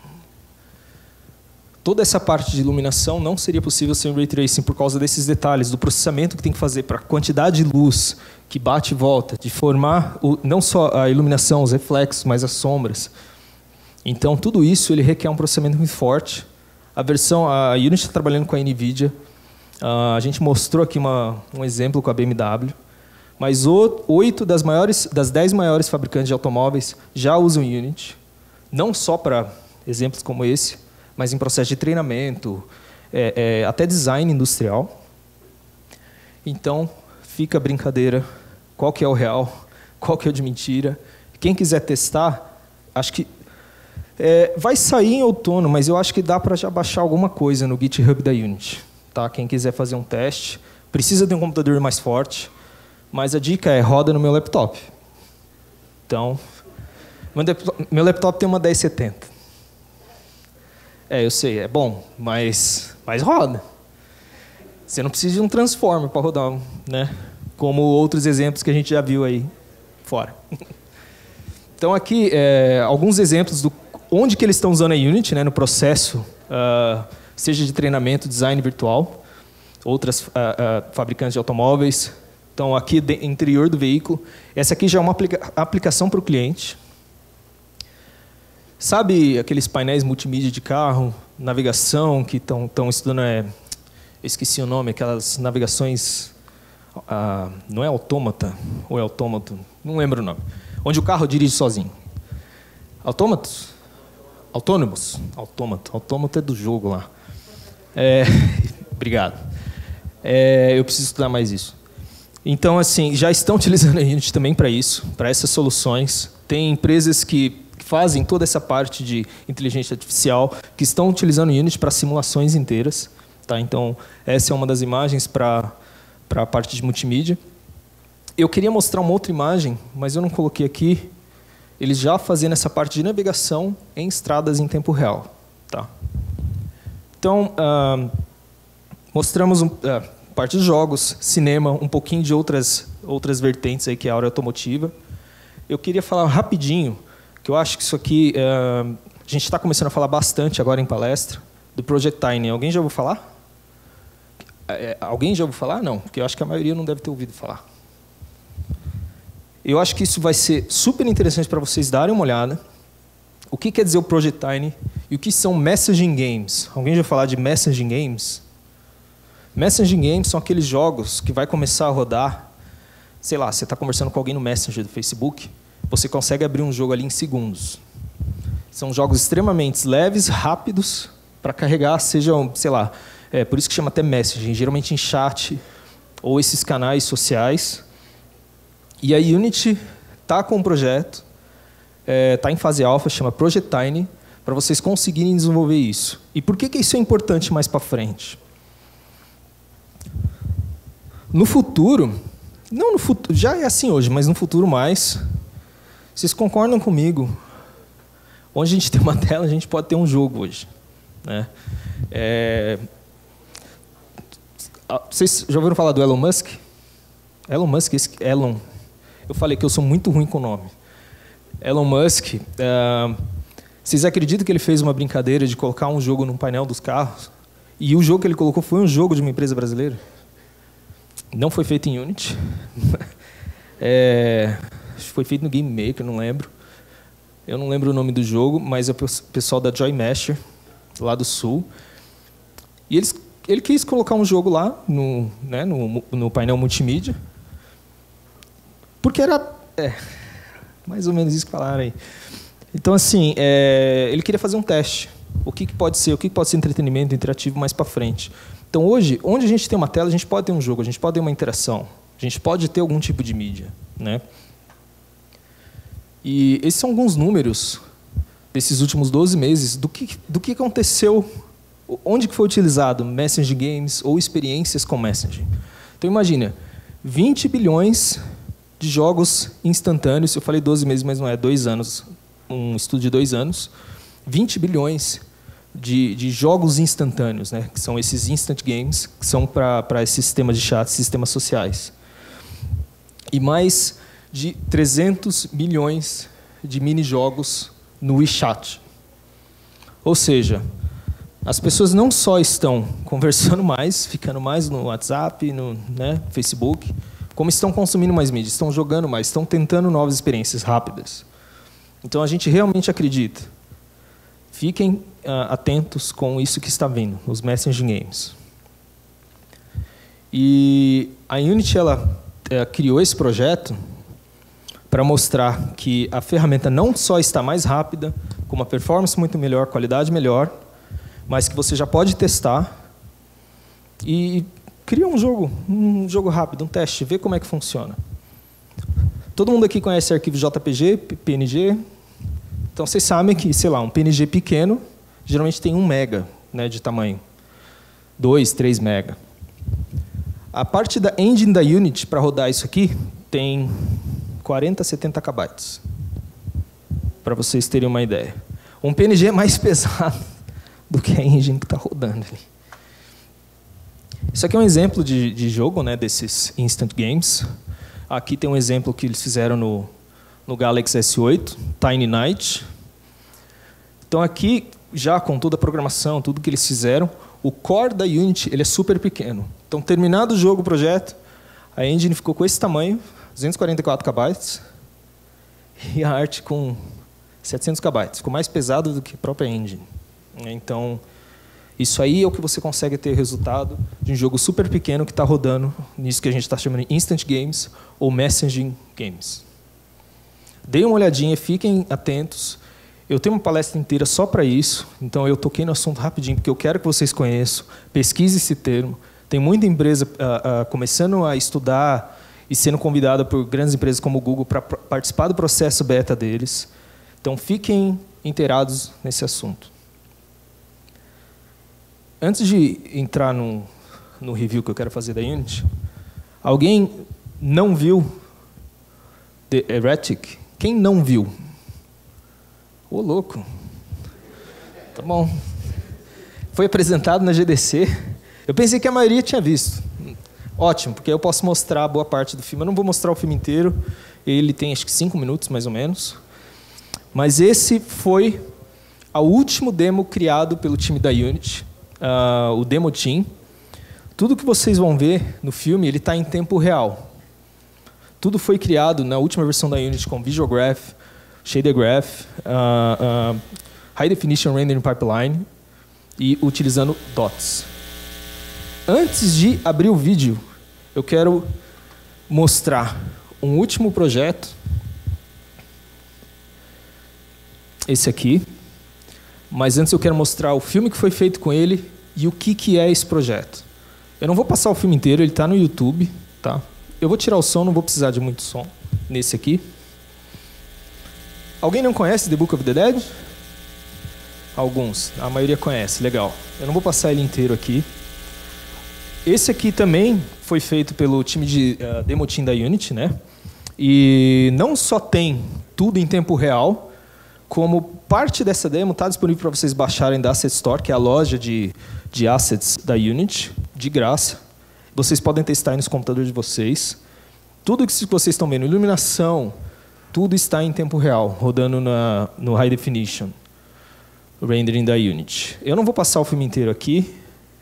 toda essa parte de iluminação não seria possível sem o Ray Tracing por causa desses detalhes, do processamento que tem que fazer para a quantidade de luz que bate e volta, de formar o, não só a iluminação, os reflexos, mas as sombras. Então, tudo isso ele requer um processamento muito forte. A versão, a Unity está trabalhando com a NVIDIA. Uh, a gente mostrou aqui uma, um exemplo com a B M W. Mas oito das maiores, das dez maiores fabricantes de automóveis já usam Unity. Não só para exemplos como esse, mas em processo de treinamento, é, é, até design industrial. Então, fica a brincadeira. Qual que é o real? Qual que é o de mentira? Quem quiser testar, acho que é, vai sair em outono, mas eu acho que dá para já baixar alguma coisa no GitHub da Unity. Tá? Quem quiser fazer um teste, precisa de um computador mais forte, mas a dica é roda no meu laptop. Então, meu laptop tem uma dez setenta. É, eu sei, é bom, mas, mas roda. Você não precisa de um transformer para rodar, né? Como outros exemplos que a gente já viu aí fora. Então, aqui, é, alguns exemplos do onde que eles estão usando a Unity, né, no processo, uh, seja de treinamento, design virtual, outras uh, uh, fabricantes de automóveis. Então, aqui, de, interior do veículo. Essa aqui já é uma aplica aplicação para o cliente. Sabe aqueles painéis multimídia de carro, navegação, que estão estudando... É, esqueci o nome, aquelas navegações... Uh, não é autômata ou é autômato? Não lembro o nome. Onde o carro dirige sozinho. Autômatos? Autônomos? Autômato. Autômato é do jogo lá. É, obrigado. É, eu preciso estudar mais isso. Então, assim, já estão utilizando a Unity também para isso, para essas soluções. Tem empresas que fazem toda essa parte de inteligência artificial, que estão utilizando a Unity para simulações inteiras. Tá? Então, essa é uma das imagens para para a parte de multimídia. Eu queria mostrar uma outra imagem, mas eu não coloquei aqui. Eles já fazendo essa parte de navegação em estradas em tempo real. Tá? Então, uh, mostramos um, uh, parte de jogos, cinema, um pouquinho de outras, outras vertentes, aí, que é a área automotiva. Eu queria falar rapidinho, que eu acho que isso aqui... Uh, a gente está começando a falar bastante agora em palestra, do Project Tiny. Alguém já ouviu falar? É, alguém já ouviu falar? Não, porque eu acho que a maioria não deve ter ouvido falar. Eu acho que isso vai ser super interessante para vocês darem uma olhada. O que quer dizer o Project Tiny e o que são Messaging Games? Alguém já ouviu falar de Messaging Games? Messaging Games são aqueles jogos que vai começar a rodar, sei lá, você está conversando com alguém no Messenger do Facebook, você consegue abrir um jogo ali em segundos. São jogos extremamente leves, rápidos, para carregar, sejam, sei lá, é por isso que chama até messaging, geralmente em chat ou esses canais sociais. E a Unity está com um projeto, está é, em fase alfa, chama Project Tiny, para vocês conseguirem desenvolver isso. E por que, que isso é importante mais para frente? No futuro, não no futuro, já é assim hoje, mas no futuro mais, vocês concordam comigo? Onde a gente tem uma tela, a gente pode ter um jogo hoje, né? É, vocês já ouviram falar do Elon Musk? Elon Musk, esse Elon. Eu falei que eu sou muito ruim com o nome. Elon Musk, uh, vocês acreditam que ele fez uma brincadeira de colocar um jogo no painel dos carros? E o jogo que ele colocou foi um jogo de uma empresa brasileira? Não foi feito em Unity. é, foi feito no Game Maker, não lembro. Eu não lembro o nome do jogo, mas é o pessoal da Joy Masher, lá do Sul. E eles, ele quis colocar um jogo lá no, né, no, no painel multimídia, porque era é, mais ou menos isso que falaram aí. Então, assim, é, ele queria fazer um teste. O que, que pode ser? O que, que pode ser entretenimento interativo mais para frente? Então, hoje, onde a gente tem uma tela, a gente pode ter um jogo, a gente pode ter uma interação, a gente pode ter algum tipo de mídia, né? E esses são alguns números desses últimos doze meses do que, do que aconteceu, onde que foi utilizado Messaging Games ou experiências com Messaging. Então, imagina, vinte bilhões de jogos instantâneos, eu falei doze meses, mas não é, dois anos, um estudo de dois anos, vinte bilhões de, de jogos instantâneos, né, que são esses instant games, que são para esses sistemas de chat, sistemas sociais. E mais de trezentos milhões de mini-jogos no WeChat. Ou seja, as pessoas não só estão conversando mais, ficando mais no WhatsApp, no né, Facebook, como estão consumindo mais mídia, estão jogando mais, estão tentando novas experiências rápidas. Então, a gente realmente acredita. Fiquem uh, atentos com isso que está vindo, os Messaging Games. E a Unity ela, uh, criou esse projeto para mostrar que a ferramenta não só está mais rápida, com uma performance muito melhor, qualidade melhor, mas que você já pode testar e criar um jogo, um jogo rápido, um teste, ver como é que funciona. Todo mundo aqui conhece arquivo J P G, P N G. Então, vocês sabem que, sei lá, um P N G pequeno, geralmente tem um mega, né, de tamanho. Dois, três mega. A parte da engine da Unity, para rodar isso aqui, tem quarenta, setenta kbytes. Para vocês terem uma ideia. Um P N G é mais pesado do que a engine que está rodando ali. Isso aqui é um exemplo de, de jogo, né, desses instant games. Aqui tem um exemplo que eles fizeram no, no Galaxy S oito, Tiny Night. Então aqui, já com toda a programação, tudo que eles fizeram, o core da Unity ele é super pequeno. Então, terminado o jogo, o projeto, a engine ficou com esse tamanho, duzentos e quarenta e quatro kilobytes, e a arte com setecentos kilobytes. Ficou mais pesado do que a própria engine. Então, isso aí é o que você consegue ter resultado de um jogo super pequeno que está rodando nisso que a gente está chamando de Instant Games ou Messaging Games. Deem uma olhadinha, fiquem atentos. Eu tenho uma palestra inteira só para isso, então eu toquei no assunto rapidinho, porque eu quero que vocês conheçam, pesquisem esse termo. Tem muita empresa uh, uh, começando a estudar e sendo convidada por grandes empresas como o Google para participar do processo beta deles. Então, fiquem inteirados nesse assunto. Antes de entrar no, no review que eu quero fazer da Unity, alguém não viu The Heretic? Quem não viu? Ô, louco. Tá bom. Foi apresentado na G D C. Eu pensei que a maioria tinha visto. Ótimo, porque eu posso mostrar boa parte do filme. Eu não vou mostrar o filme inteiro. Ele tem, acho que, cinco minutos, mais ou menos. Mas esse foi o último demo criado pelo time da Unity, uh, o Demo Team. Tudo que vocês vão ver no filme, ele está em tempo real. Tudo foi criado na última versão da Unity com Visual Graph, Shader Graph, uh, uh, High Definition Rendering Pipeline e utilizando dots. Antes de abrir o vídeo, eu quero mostrar um último projeto. Esse aqui. Mas antes eu quero mostrar o filme que foi feito com ele e o que, que é esse projeto. Eu não vou passar o filme inteiro, ele está no YouTube. Tá? Eu vou tirar o som, não vou precisar de muito som nesse aqui. Alguém não conhece The Book of the Dead? Alguns. A maioria conhece. Legal. Eu não vou passar ele inteiro aqui. Esse aqui também foi feito pelo time de uh, Demo Team da Unity, né? E não só tem tudo em tempo real, como parte dessa demo está disponível para vocês baixarem da Asset Store, que é a loja de, de assets da Unity, de graça. Vocês podem testar aí nos computadores de vocês. Tudo que vocês estão vendo, iluminação, tudo está em tempo real, rodando na, no High Definition Rendering da Unity. Eu não vou passar o filme inteiro aqui,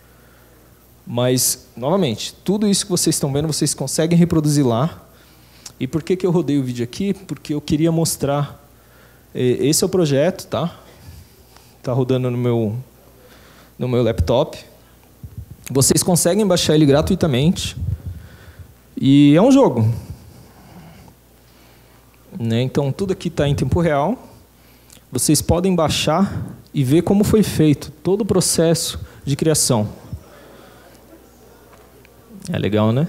mas, novamente, tudo isso que vocês estão vendo, vocês conseguem reproduzir lá. E por que, que eu rodei o vídeo aqui? Porque eu queria mostrar... Esse é o projeto, tá? Está rodando no meu, no meu laptop. Vocês conseguem baixar ele gratuitamente. E é um jogo. Né? Então, tudo aqui está em tempo real. Vocês podem baixar e ver como foi feito todo o processo de criação. É legal, né?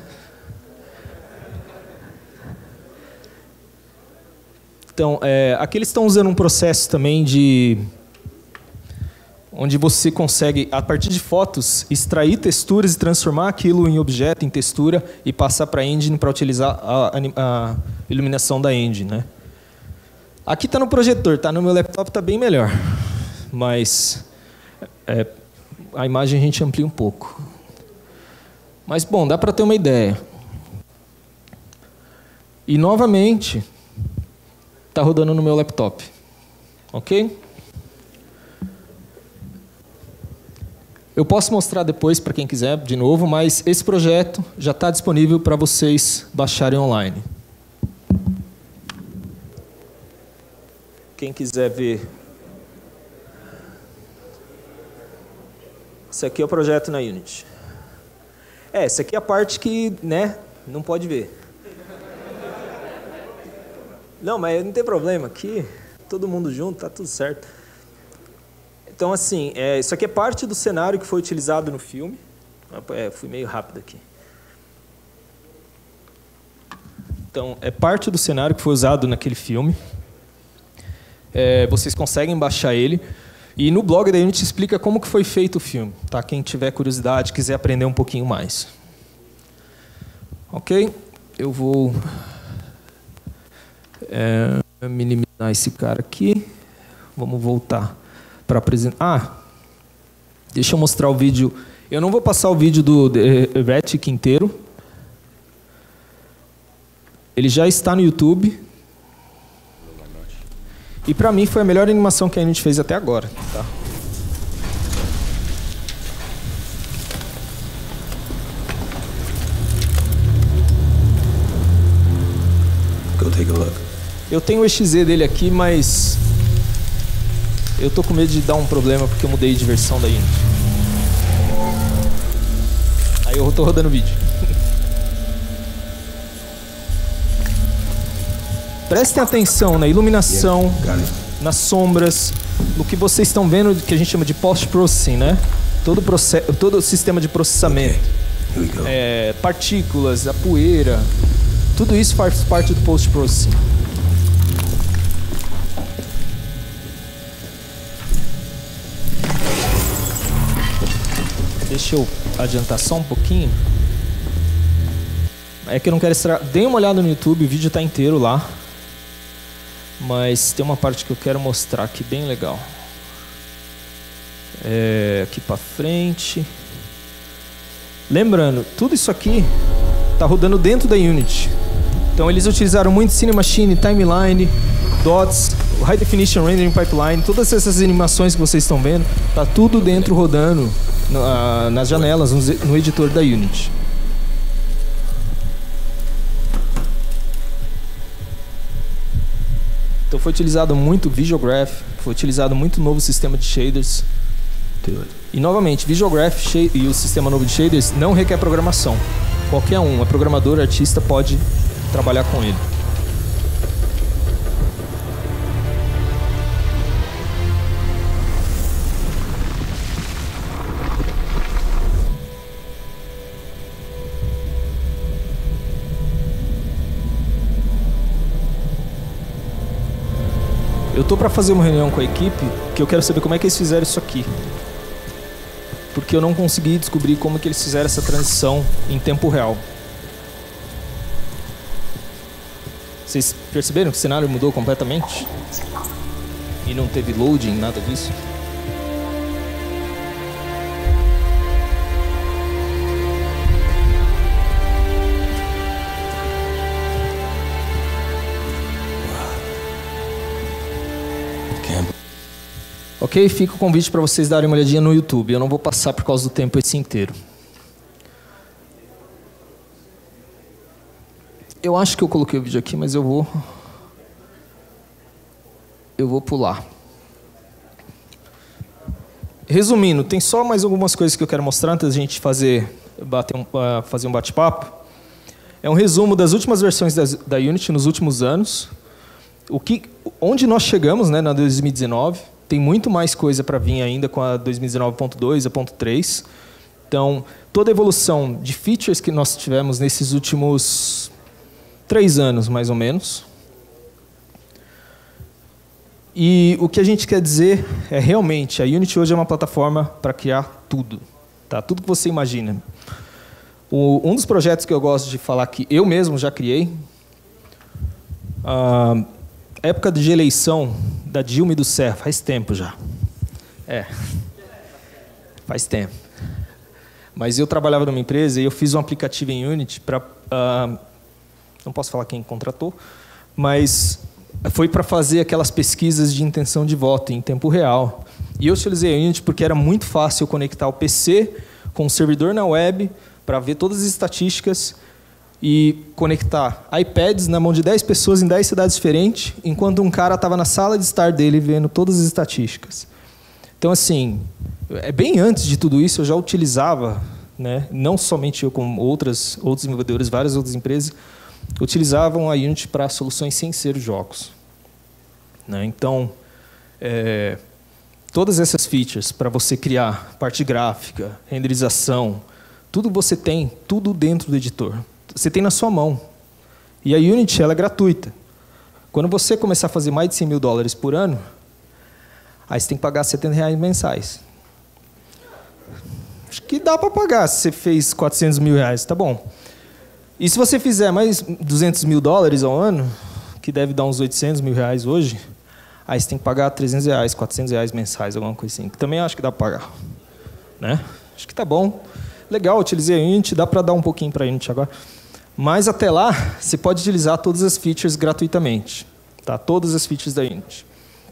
Então, é, aqui eles estão usando um processo também de... onde você consegue, a partir de fotos, extrair texturas e transformar aquilo em objeto, em textura, e passar para a engine para utilizar a, a, a iluminação da engine, né? Aqui está no projetor, tá? No meu laptop está bem melhor. Mas é, a imagem a gente amplia um pouco. Mas, bom, dá para ter uma ideia. E, novamente, está rodando no meu laptop. Ok? Eu posso mostrar depois para quem quiser, de novo, mas esse projeto já está disponível para vocês baixarem online. Quem quiser ver... Esse aqui é o projeto na Unity. É, essa aqui é a parte que, né, não pode ver. Não, mas não tem problema. Aqui, todo mundo junto, tá tudo certo. Então, assim, é, isso aqui é parte do cenário que foi utilizado no filme. É, fui meio rápido aqui. Então, é parte do cenário que foi usado naquele filme. É, vocês conseguem baixar ele. E no blog da Unity explica como que foi feito o filme, tá? Quem tiver curiosidade, quiser aprender um pouquinho mais. Ok? Eu vou é, minimizar esse cara aqui. Vamos voltar para apresentar. Ah, deixa eu mostrar o vídeo. Eu não vou passar o vídeo do Heretic inteiro. Ele já está no YouTube. E para mim foi a melhor animação que a Unity fez até agora. Tá? Go take a look. Eu tenho o E X Z dele aqui, mas eu tô com medo de dar um problema porque eu mudei de versão da Unity. Aí eu tô rodando o vídeo. Prestem atenção na iluminação, nas sombras, no que vocês estão vendo que a gente chama de post-processing, né? Todo, processo, todo o sistema de processamento. É, partículas, a poeira, tudo isso faz parte do post-processing. Deixa eu adiantar só um pouquinho. É que eu não quero estragar. Deem uma olhada no YouTube, o vídeo está inteiro lá. Mas tem uma parte que eu quero mostrar aqui bem legal. É, aqui para frente. Lembrando, tudo isso aqui está rodando dentro da Unity. Então eles utilizaram muito Cine Machine, Timeline, Dots, High Definition Rendering Pipeline, todas essas animações que vocês estão vendo, tá tudo dentro rodando na, nas janelas, no editor da Unity. Então foi utilizado muito Visual Graph, foi utilizado muito novo sistema de shaders. E novamente, Visual Graph e o sistema novo de shaders não requer programação. Qualquer um, é programador, artista, pode trabalhar com ele. Eu tô para fazer uma reunião com a equipe que eu quero saber como é que eles fizeram isso aqui. Porque eu não consegui descobrir como que eles fizeram essa transição em tempo real. Vocês perceberam que o cenário mudou completamente? E não teve loading, nada disso? Ok, fica o convite para vocês darem uma olhadinha no YouTube. Eu não vou passar por causa do tempo esse inteiro. Eu acho que eu coloquei o vídeo aqui, mas eu vou... Eu vou pular. Resumindo, tem só mais algumas coisas que eu quero mostrar antes da gente fazer, bater um, uh, fazer um bate-papo. É um resumo das últimas versões da, da Unity nos últimos anos. O que, onde nós chegamos, né, na dois mil e dezenove. Tem muito mais coisa para vir ainda com a dois mil e dezenove ponto dois, a ponto três. Então, toda a evolução de features que nós tivemos nesses últimos três anos, mais ou menos. E o que a gente quer dizer é realmente, a Unity hoje é uma plataforma para criar tudo. Tá? Tudo que você imagina. O, um dos projetos que eu gosto de falar que eu mesmo já criei, a época de eleição da Dilma e do Serra, faz tempo já. É, faz tempo. Mas eu trabalhava numa empresa e eu fiz um aplicativo em Unity para... Uh, não posso falar quem contratou, mas foi para fazer aquelas pesquisas de intenção de voto em tempo real. E eu utilizei a Unity porque era muito fácil conectar o P C com o servidor na web para ver todas as estatísticas e conectar iPads na mão de dez pessoas em dez cidades diferentes, enquanto um cara estava na sala de estar dele vendo todas as estatísticas. Então, assim, é bem antes de tudo isso, eu já utilizava, né, não somente eu, como outras, outros desenvolvedores, várias outras empresas, utilizavam a Unity para soluções sem ser jogos. Né? Então, é, todas essas features para você criar parte gráfica, renderização, tudo você tem, tudo dentro do editor. Você tem na sua mão. E a Unity, ela é gratuita. Quando você começar a fazer mais de cem mil dólares por ano, aí você tem que pagar setenta reais mensais. Acho que dá para pagar se você fez quatrocentos mil reais, tá bom. E se você fizer mais duzentos mil dólares ao ano, que deve dar uns oitocentos mil reais hoje, aí você tem que pagar trezentos reais, quatrocentos reais mensais, alguma coisa assim. Que também acho que dá para pagar. Né? Acho que tá bom. Legal, utilizei a Unity, dá para dar um pouquinho para a Unity agora. Mas até lá, você pode utilizar todas as features gratuitamente. Tá? Todas as features da Unity.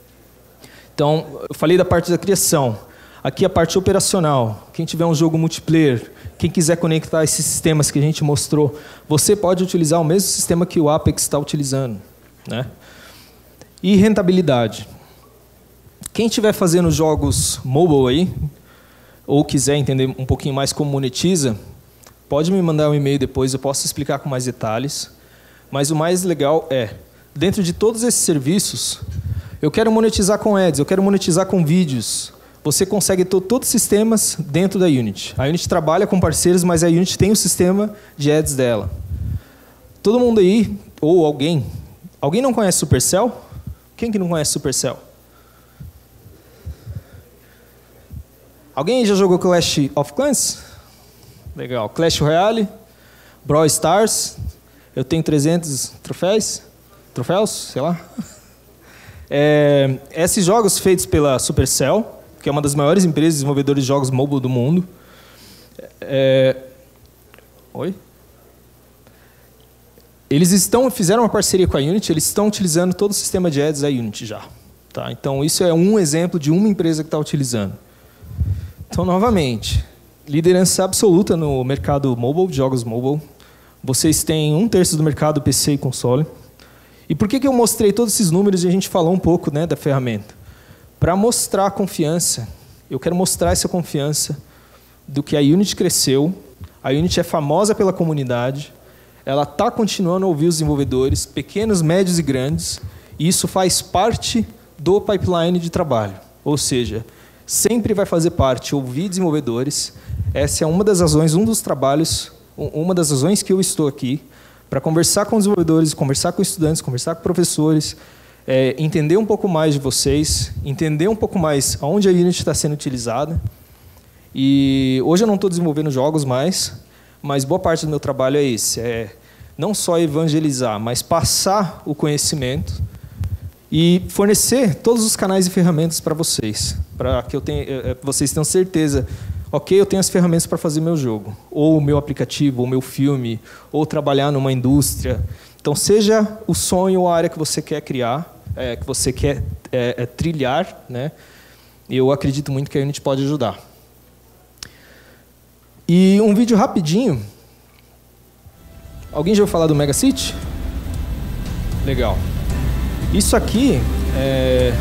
Então, eu falei da parte da criação. Aqui a parte operacional. Quem tiver um jogo multiplayer, quem quiser conectar esses sistemas que a gente mostrou, você pode utilizar o mesmo sistema que o Apex está utilizando, né? E rentabilidade. Quem estiver fazendo jogos mobile aí, ou quiser entender um pouquinho mais como monetiza, pode me mandar um e-mail depois, eu posso explicar com mais detalhes. Mas o mais legal é, dentro de todos esses serviços, eu quero monetizar com ads, eu quero monetizar com vídeos. Você consegue ter todos os sistemas dentro da Unity. A Unity trabalha com parceiros, mas a Unity tem o sistema de ads dela. Todo mundo aí, ou alguém, alguém não conhece Supercell? Quem que não conhece Supercell? Alguém já jogou Clash of Clans? Legal. Clash Royale, Brawl Stars. Eu tenho trezentos troféus, troféus, sei lá. É, esses jogos feitos pela Supercell, que é uma das maiores empresas desenvolvedoras de jogos mobile do mundo. É... Oi? Eles estão, fizeram uma parceria com a Unity, eles estão utilizando todo o sistema de ads da Unity já. Tá? Então, isso é um exemplo de uma empresa que está utilizando. Então, novamente, liderança absoluta no mercado mobile, de jogos mobile. Vocês têm um terço do mercado P C e console. E por que que eu mostrei todos esses números e a gente falou um pouco, né, da ferramenta? Para mostrar a confiança, eu quero mostrar essa confiança do que a Unity cresceu, a Unity é famosa pela comunidade, ela está continuando a ouvir os desenvolvedores, pequenos, médios e grandes, e isso faz parte do pipeline de trabalho. Ou seja, sempre vai fazer parte ouvir desenvolvedores. Essa é uma das razões, um dos trabalhos, uma das razões que eu estou aqui, para conversar com os desenvolvedores, conversar com estudantes, conversar com professores, É, entender um pouco mais de vocês, entender um pouco mais aonde a Unity está sendo utilizada. E hoje eu não estou desenvolvendo jogos mais, mas boa parte do meu trabalho é esse, é não só evangelizar, mas passar o conhecimento e fornecer todos os canais e ferramentas para vocês, para que eu tenha, vocês tenham certeza, ok, eu tenho as ferramentas para fazer meu jogo, ou o meu aplicativo, ou o meu filme, ou trabalhar numa indústria. Então, seja o sonho ou a área que você quer criar, é, que você quer é, é, trilhar, né? Eu acredito muito que a Unity pode ajudar. E um vídeo rapidinho. Alguém já ouviu falar do Mega City? Legal. Isso aqui é...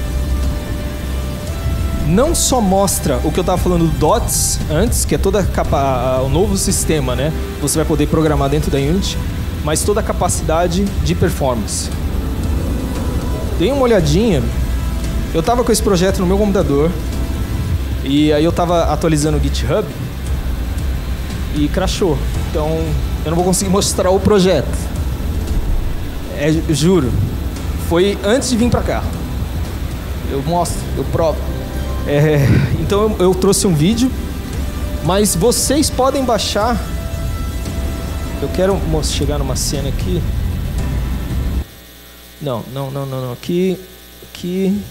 não só mostra o que eu estava falando do Dots antes, que é toda a capa... o novo sistema, né? Você vai poder programar dentro da Unity, mas toda a capacidade de performance. Dei uma olhadinha, eu estava com esse projeto no meu computador, e aí eu estava atualizando o GitHub, e crashou. Então, eu não vou conseguir mostrar o projeto. É, eu juro. Foi antes de vir para cá. Eu mostro, eu provo. É, então, eu, eu trouxe um vídeo, mas vocês podem baixar... Eu quero chegar numa cena aqui. Não, não, não, não, não. Aqui, aqui,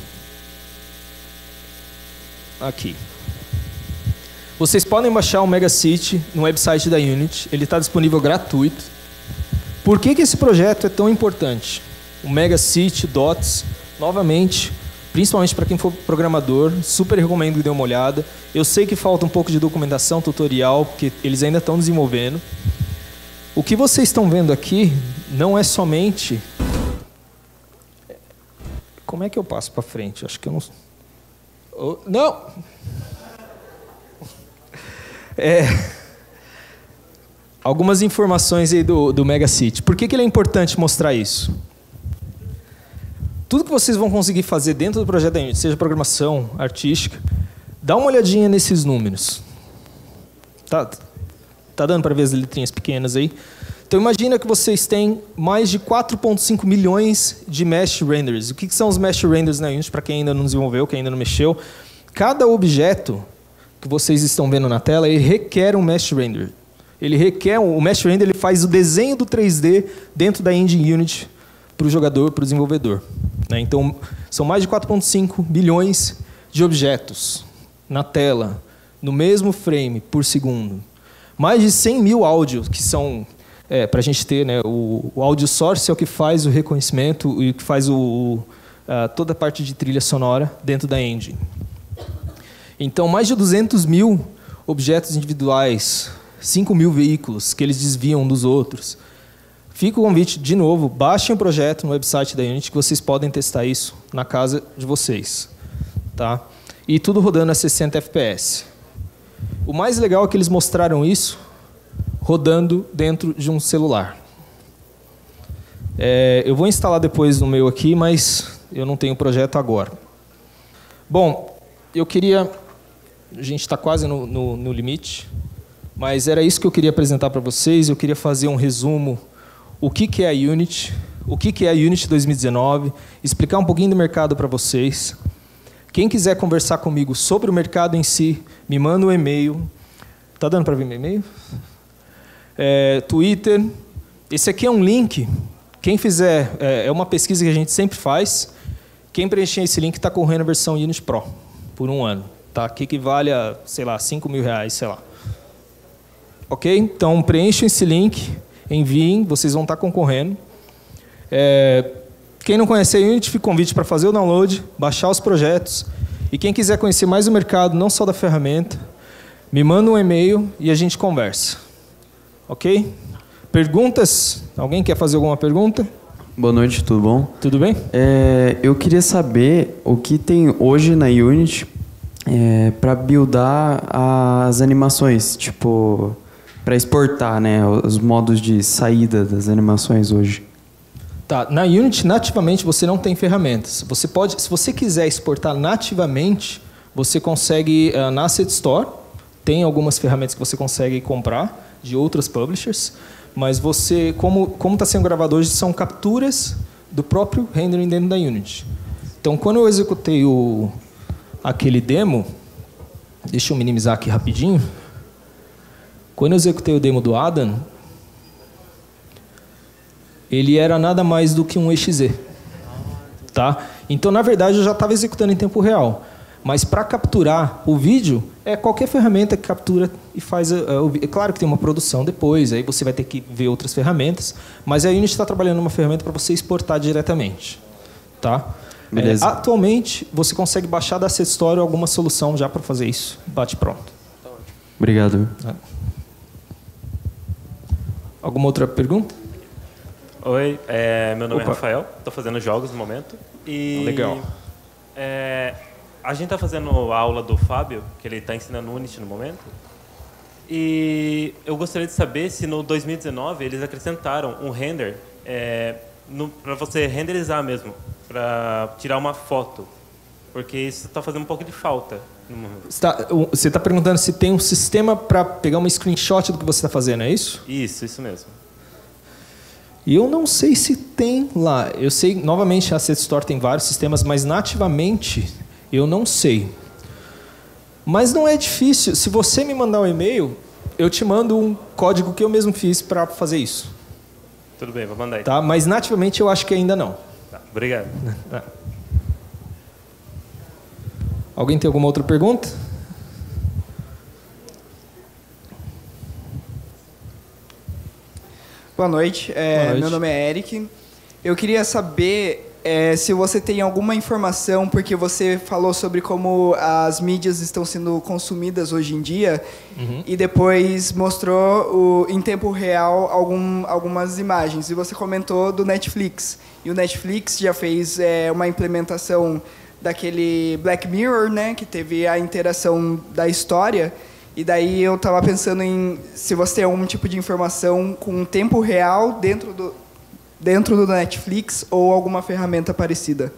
aqui. Vocês podem baixar o Mega City no website da Unity. Ele está disponível gratuito. Por que que esse projeto é tão importante? O Mega City, Dots, novamente, principalmente para quem for programador, super recomendo que dê uma olhada. Eu sei que falta um pouco de documentação, tutorial, porque eles ainda estão desenvolvendo. O que vocês estão vendo aqui não é somente... Como é que eu passo para frente? Acho que eu não... Oh, não! É... Algumas informações aí do, do Mega City. Por que que ele é importante mostrar isso? Tudo que vocês vão conseguir fazer dentro do projeto da Unity, seja programação, artística, dá uma olhadinha nesses números. Tá? Tá dando para ver as letrinhas pequenas aí? Então, imagina que vocês têm mais de quatro vírgula cinco milhões de mesh renders. O que são os mesh renders na Unity, para quem ainda não desenvolveu, quem ainda não mexeu? Cada objeto que vocês estão vendo na tela, ele requer um mesh render. Ele requer, o mesh render ele faz o desenho do três D dentro da engine Unity para o jogador, para o desenvolvedor. Então, são mais de quatro vírgula cinco milhões de objetos na tela, no mesmo frame por segundo. Mais de cem mil áudios, que são, é, para a gente ter, né, o, o audio source é o que faz o reconhecimento e o que faz o, uh, toda a parte de trilha sonora dentro da engine. Então, mais de duzentos mil objetos individuais, cinco mil veículos que eles desviam dos outros. Fica o convite, de novo, baixem o projeto no website da Unity, que vocês podem testar isso na casa de vocês. Tá? E tudo rodando a sessenta F P S. O mais legal é que eles mostraram isso rodando dentro de um celular. É, eu vou instalar depois no meu aqui, mas eu não tenho projeto agora. Bom, eu queria... A gente está quase no, no, no limite, mas era isso que eu queria apresentar para vocês. Eu queria fazer um resumo, o que, que é a Unity, o que, que é a Unity dois mil e dezenove, explicar um pouquinho do mercado para vocês. Quem quiser conversar comigo sobre o mercado em si, me manda um e-mail. Está dando para ver meu e-mail? É, Twitter. Esse aqui é um link. Quem fizer, é, é uma pesquisa que a gente sempre faz. Quem preencher esse link está correndo a versão Unity Pro por um ano. Tá? Que equivale a, sei lá, cinco mil reais, sei lá. Ok? Então, preenchem esse link, enviem, vocês vão estar concorrendo. É, quem não conhece a Unity, fica o convite para fazer o download, baixar os projetos. E quem quiser conhecer mais o mercado, não só da ferramenta, me manda um e-mail e a gente conversa. Ok? Perguntas? Alguém quer fazer alguma pergunta? Boa noite, tudo bom? Tudo bem? É, eu queria saber o que tem hoje na Unity é, para buildar as animações, tipo, para exportar, né, os modos de saída das animações hoje. Tá, na Unity, nativamente, você não tem ferramentas. Você pode, se você quiser exportar nativamente, você consegue uh, na Asset Store. Tem algumas ferramentas que você consegue comprar de outras publishers, mas você, como como está sendo gravado hoje, são capturas do próprio rendering dentro da Unity. Então, quando eu executei o, aquele demo, deixa eu minimizar aqui rapidinho. Quando eu executei o demo do Adam, ele era nada mais do que um E X Z. Tá? Então, na verdade, eu já estava executando em tempo real. Mas para capturar o vídeo, é qualquer ferramenta que captura e faz... A, a, é claro que tem uma produção depois, aí você vai ter que ver outras ferramentas, mas a Unity está trabalhando numa ferramenta para você exportar diretamente. Tá? Beleza. É, atualmente, você consegue baixar da Asset Store alguma solução já para fazer isso. Bate pronto. Obrigado. É. Alguma outra pergunta? Oi, é, meu nome Opa. é Rafael, estou fazendo jogos no momento. E, Legal. É, a gente está fazendo a aula do Fábio, que ele está ensinando Unity no momento. E eu gostaria de saber se no dois mil e dezenove eles acrescentaram um render é, para você renderizar mesmo, para tirar uma foto. Porque isso está fazendo um pouco de falta. Você está perguntando se tem um sistema para pegar uma screenshot do que você está fazendo, é isso? Isso, isso mesmo. Eu não sei se tem lá. Eu sei, novamente, a Asset Store tem vários sistemas, mas nativamente eu não sei. Mas não é difícil. Se você me mandar um e-mail, eu te mando um código que eu mesmo fiz para fazer isso. Tudo bem, vou mandar aí. Tá? Mas nativamente eu acho que ainda não. Tá, obrigado. Alguém tem alguma outra pergunta? Boa noite. É, Boa noite. Meu nome é Eric. Eu queria saber é, se você tem alguma informação, porque você falou sobre como as mídias estão sendo consumidas hoje em dia, Uhum. e depois mostrou o, em tempo real algum, algumas imagens. E você comentou do Netflix. E o Netflix já fez é, uma implementação daquele Black Mirror, né, que teve a interação da história. E daí eu estava pensando em se você tem algum tipo de informação com tempo real dentro do, dentro do Netflix ou alguma ferramenta parecida.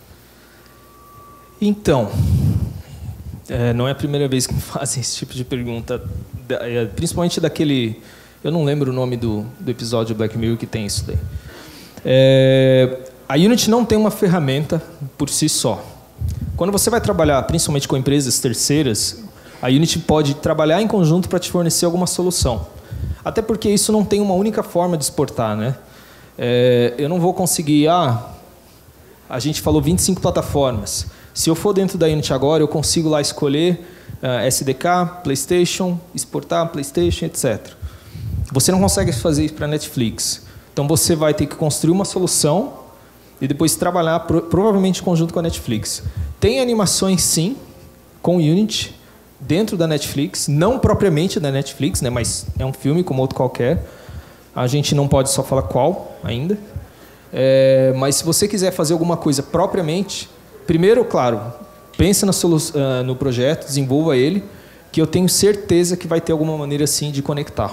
Então, é, não é a primeira vez que me fazem esse tipo de pergunta, principalmente daquele... Eu não lembro o nome do, do episódio Black Mirror que tem isso daí. É, a Unity não tem uma ferramenta por si só. Quando você vai trabalhar, principalmente com empresas terceiras, a Unity pode trabalhar em conjunto para te fornecer alguma solução. Até porque isso não tem uma única forma de exportar, né? É, eu não vou conseguir... Ah, a gente falou vinte e cinco plataformas. Se eu for dentro da Unity agora, eu consigo lá escolher uh, S D K, PlayStation, exportar PlayStation, etcétera. Você não consegue fazer isso para Netflix. Então, você vai ter que construir uma solução e depois trabalhar pro, provavelmente em conjunto com a Netflix. Tem animações, sim, com Unity, dentro da Netflix, não propriamente da Netflix, né, mas é um filme como outro qualquer. A gente não pode só falar qual ainda. É, mas se você quiser fazer alguma coisa propriamente, primeiro, claro, pense na solu- uh, no projeto, desenvolva ele, que eu tenho certeza que vai ter alguma maneira assim de conectar.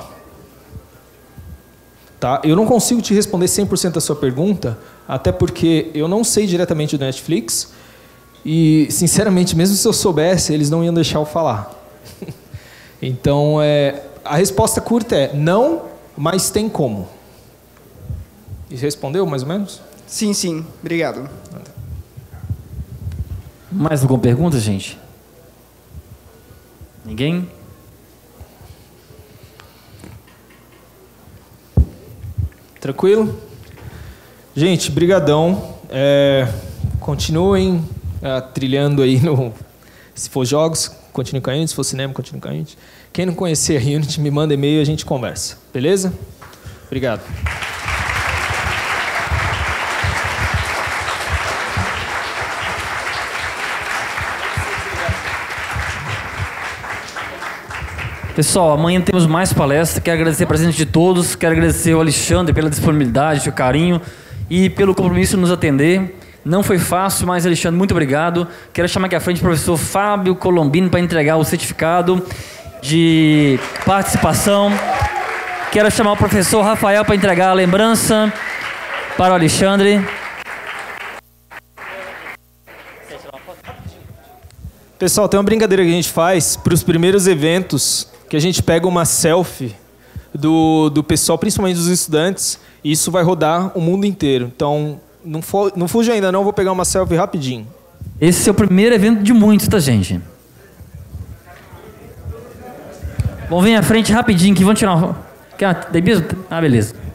Tá? Eu não consigo te responder cem por cento da sua pergunta, até porque eu não sei diretamente do Netflix e, sinceramente, mesmo se eu soubesse, eles não iam deixar eu falar. Então, é, a resposta curta é não, mas tem como. E respondeu, mais ou menos? Sim, sim. Obrigado. Mais alguma pergunta, gente? Ninguém? Tranquilo? Gente, brigadão. É, continuem é, trilhando aí no... Se for jogos, continue com a Unity. Se for cinema, continue com a Unity. Quem não conhecer a Unity, me manda e-mail e a gente conversa. Beleza? Obrigado. Pessoal, amanhã temos mais palestra. Quero agradecer a presença de todos. Quero agradecer ao Alexandre pela disponibilidade, o carinho e pelo compromisso de nos atender. Não foi fácil, mas, Alexandre, muito obrigado. Quero chamar aqui à frente o professor Fábio Colombino para entregar o certificado de participação. Quero chamar o professor Rafael para entregar a lembrança para o Alexandre. Pessoal, tem uma brincadeira que a gente faz para os primeiros eventos, que a gente pega uma selfie do, do pessoal, principalmente dos estudantes, e isso vai rodar o mundo inteiro. Então, não, for, não fuja ainda não, vou pegar uma selfie rapidinho. Esse é o primeiro evento de muitos, tá, gente? Bom, vem à frente rapidinho que vão tirar uma... Ah, beleza?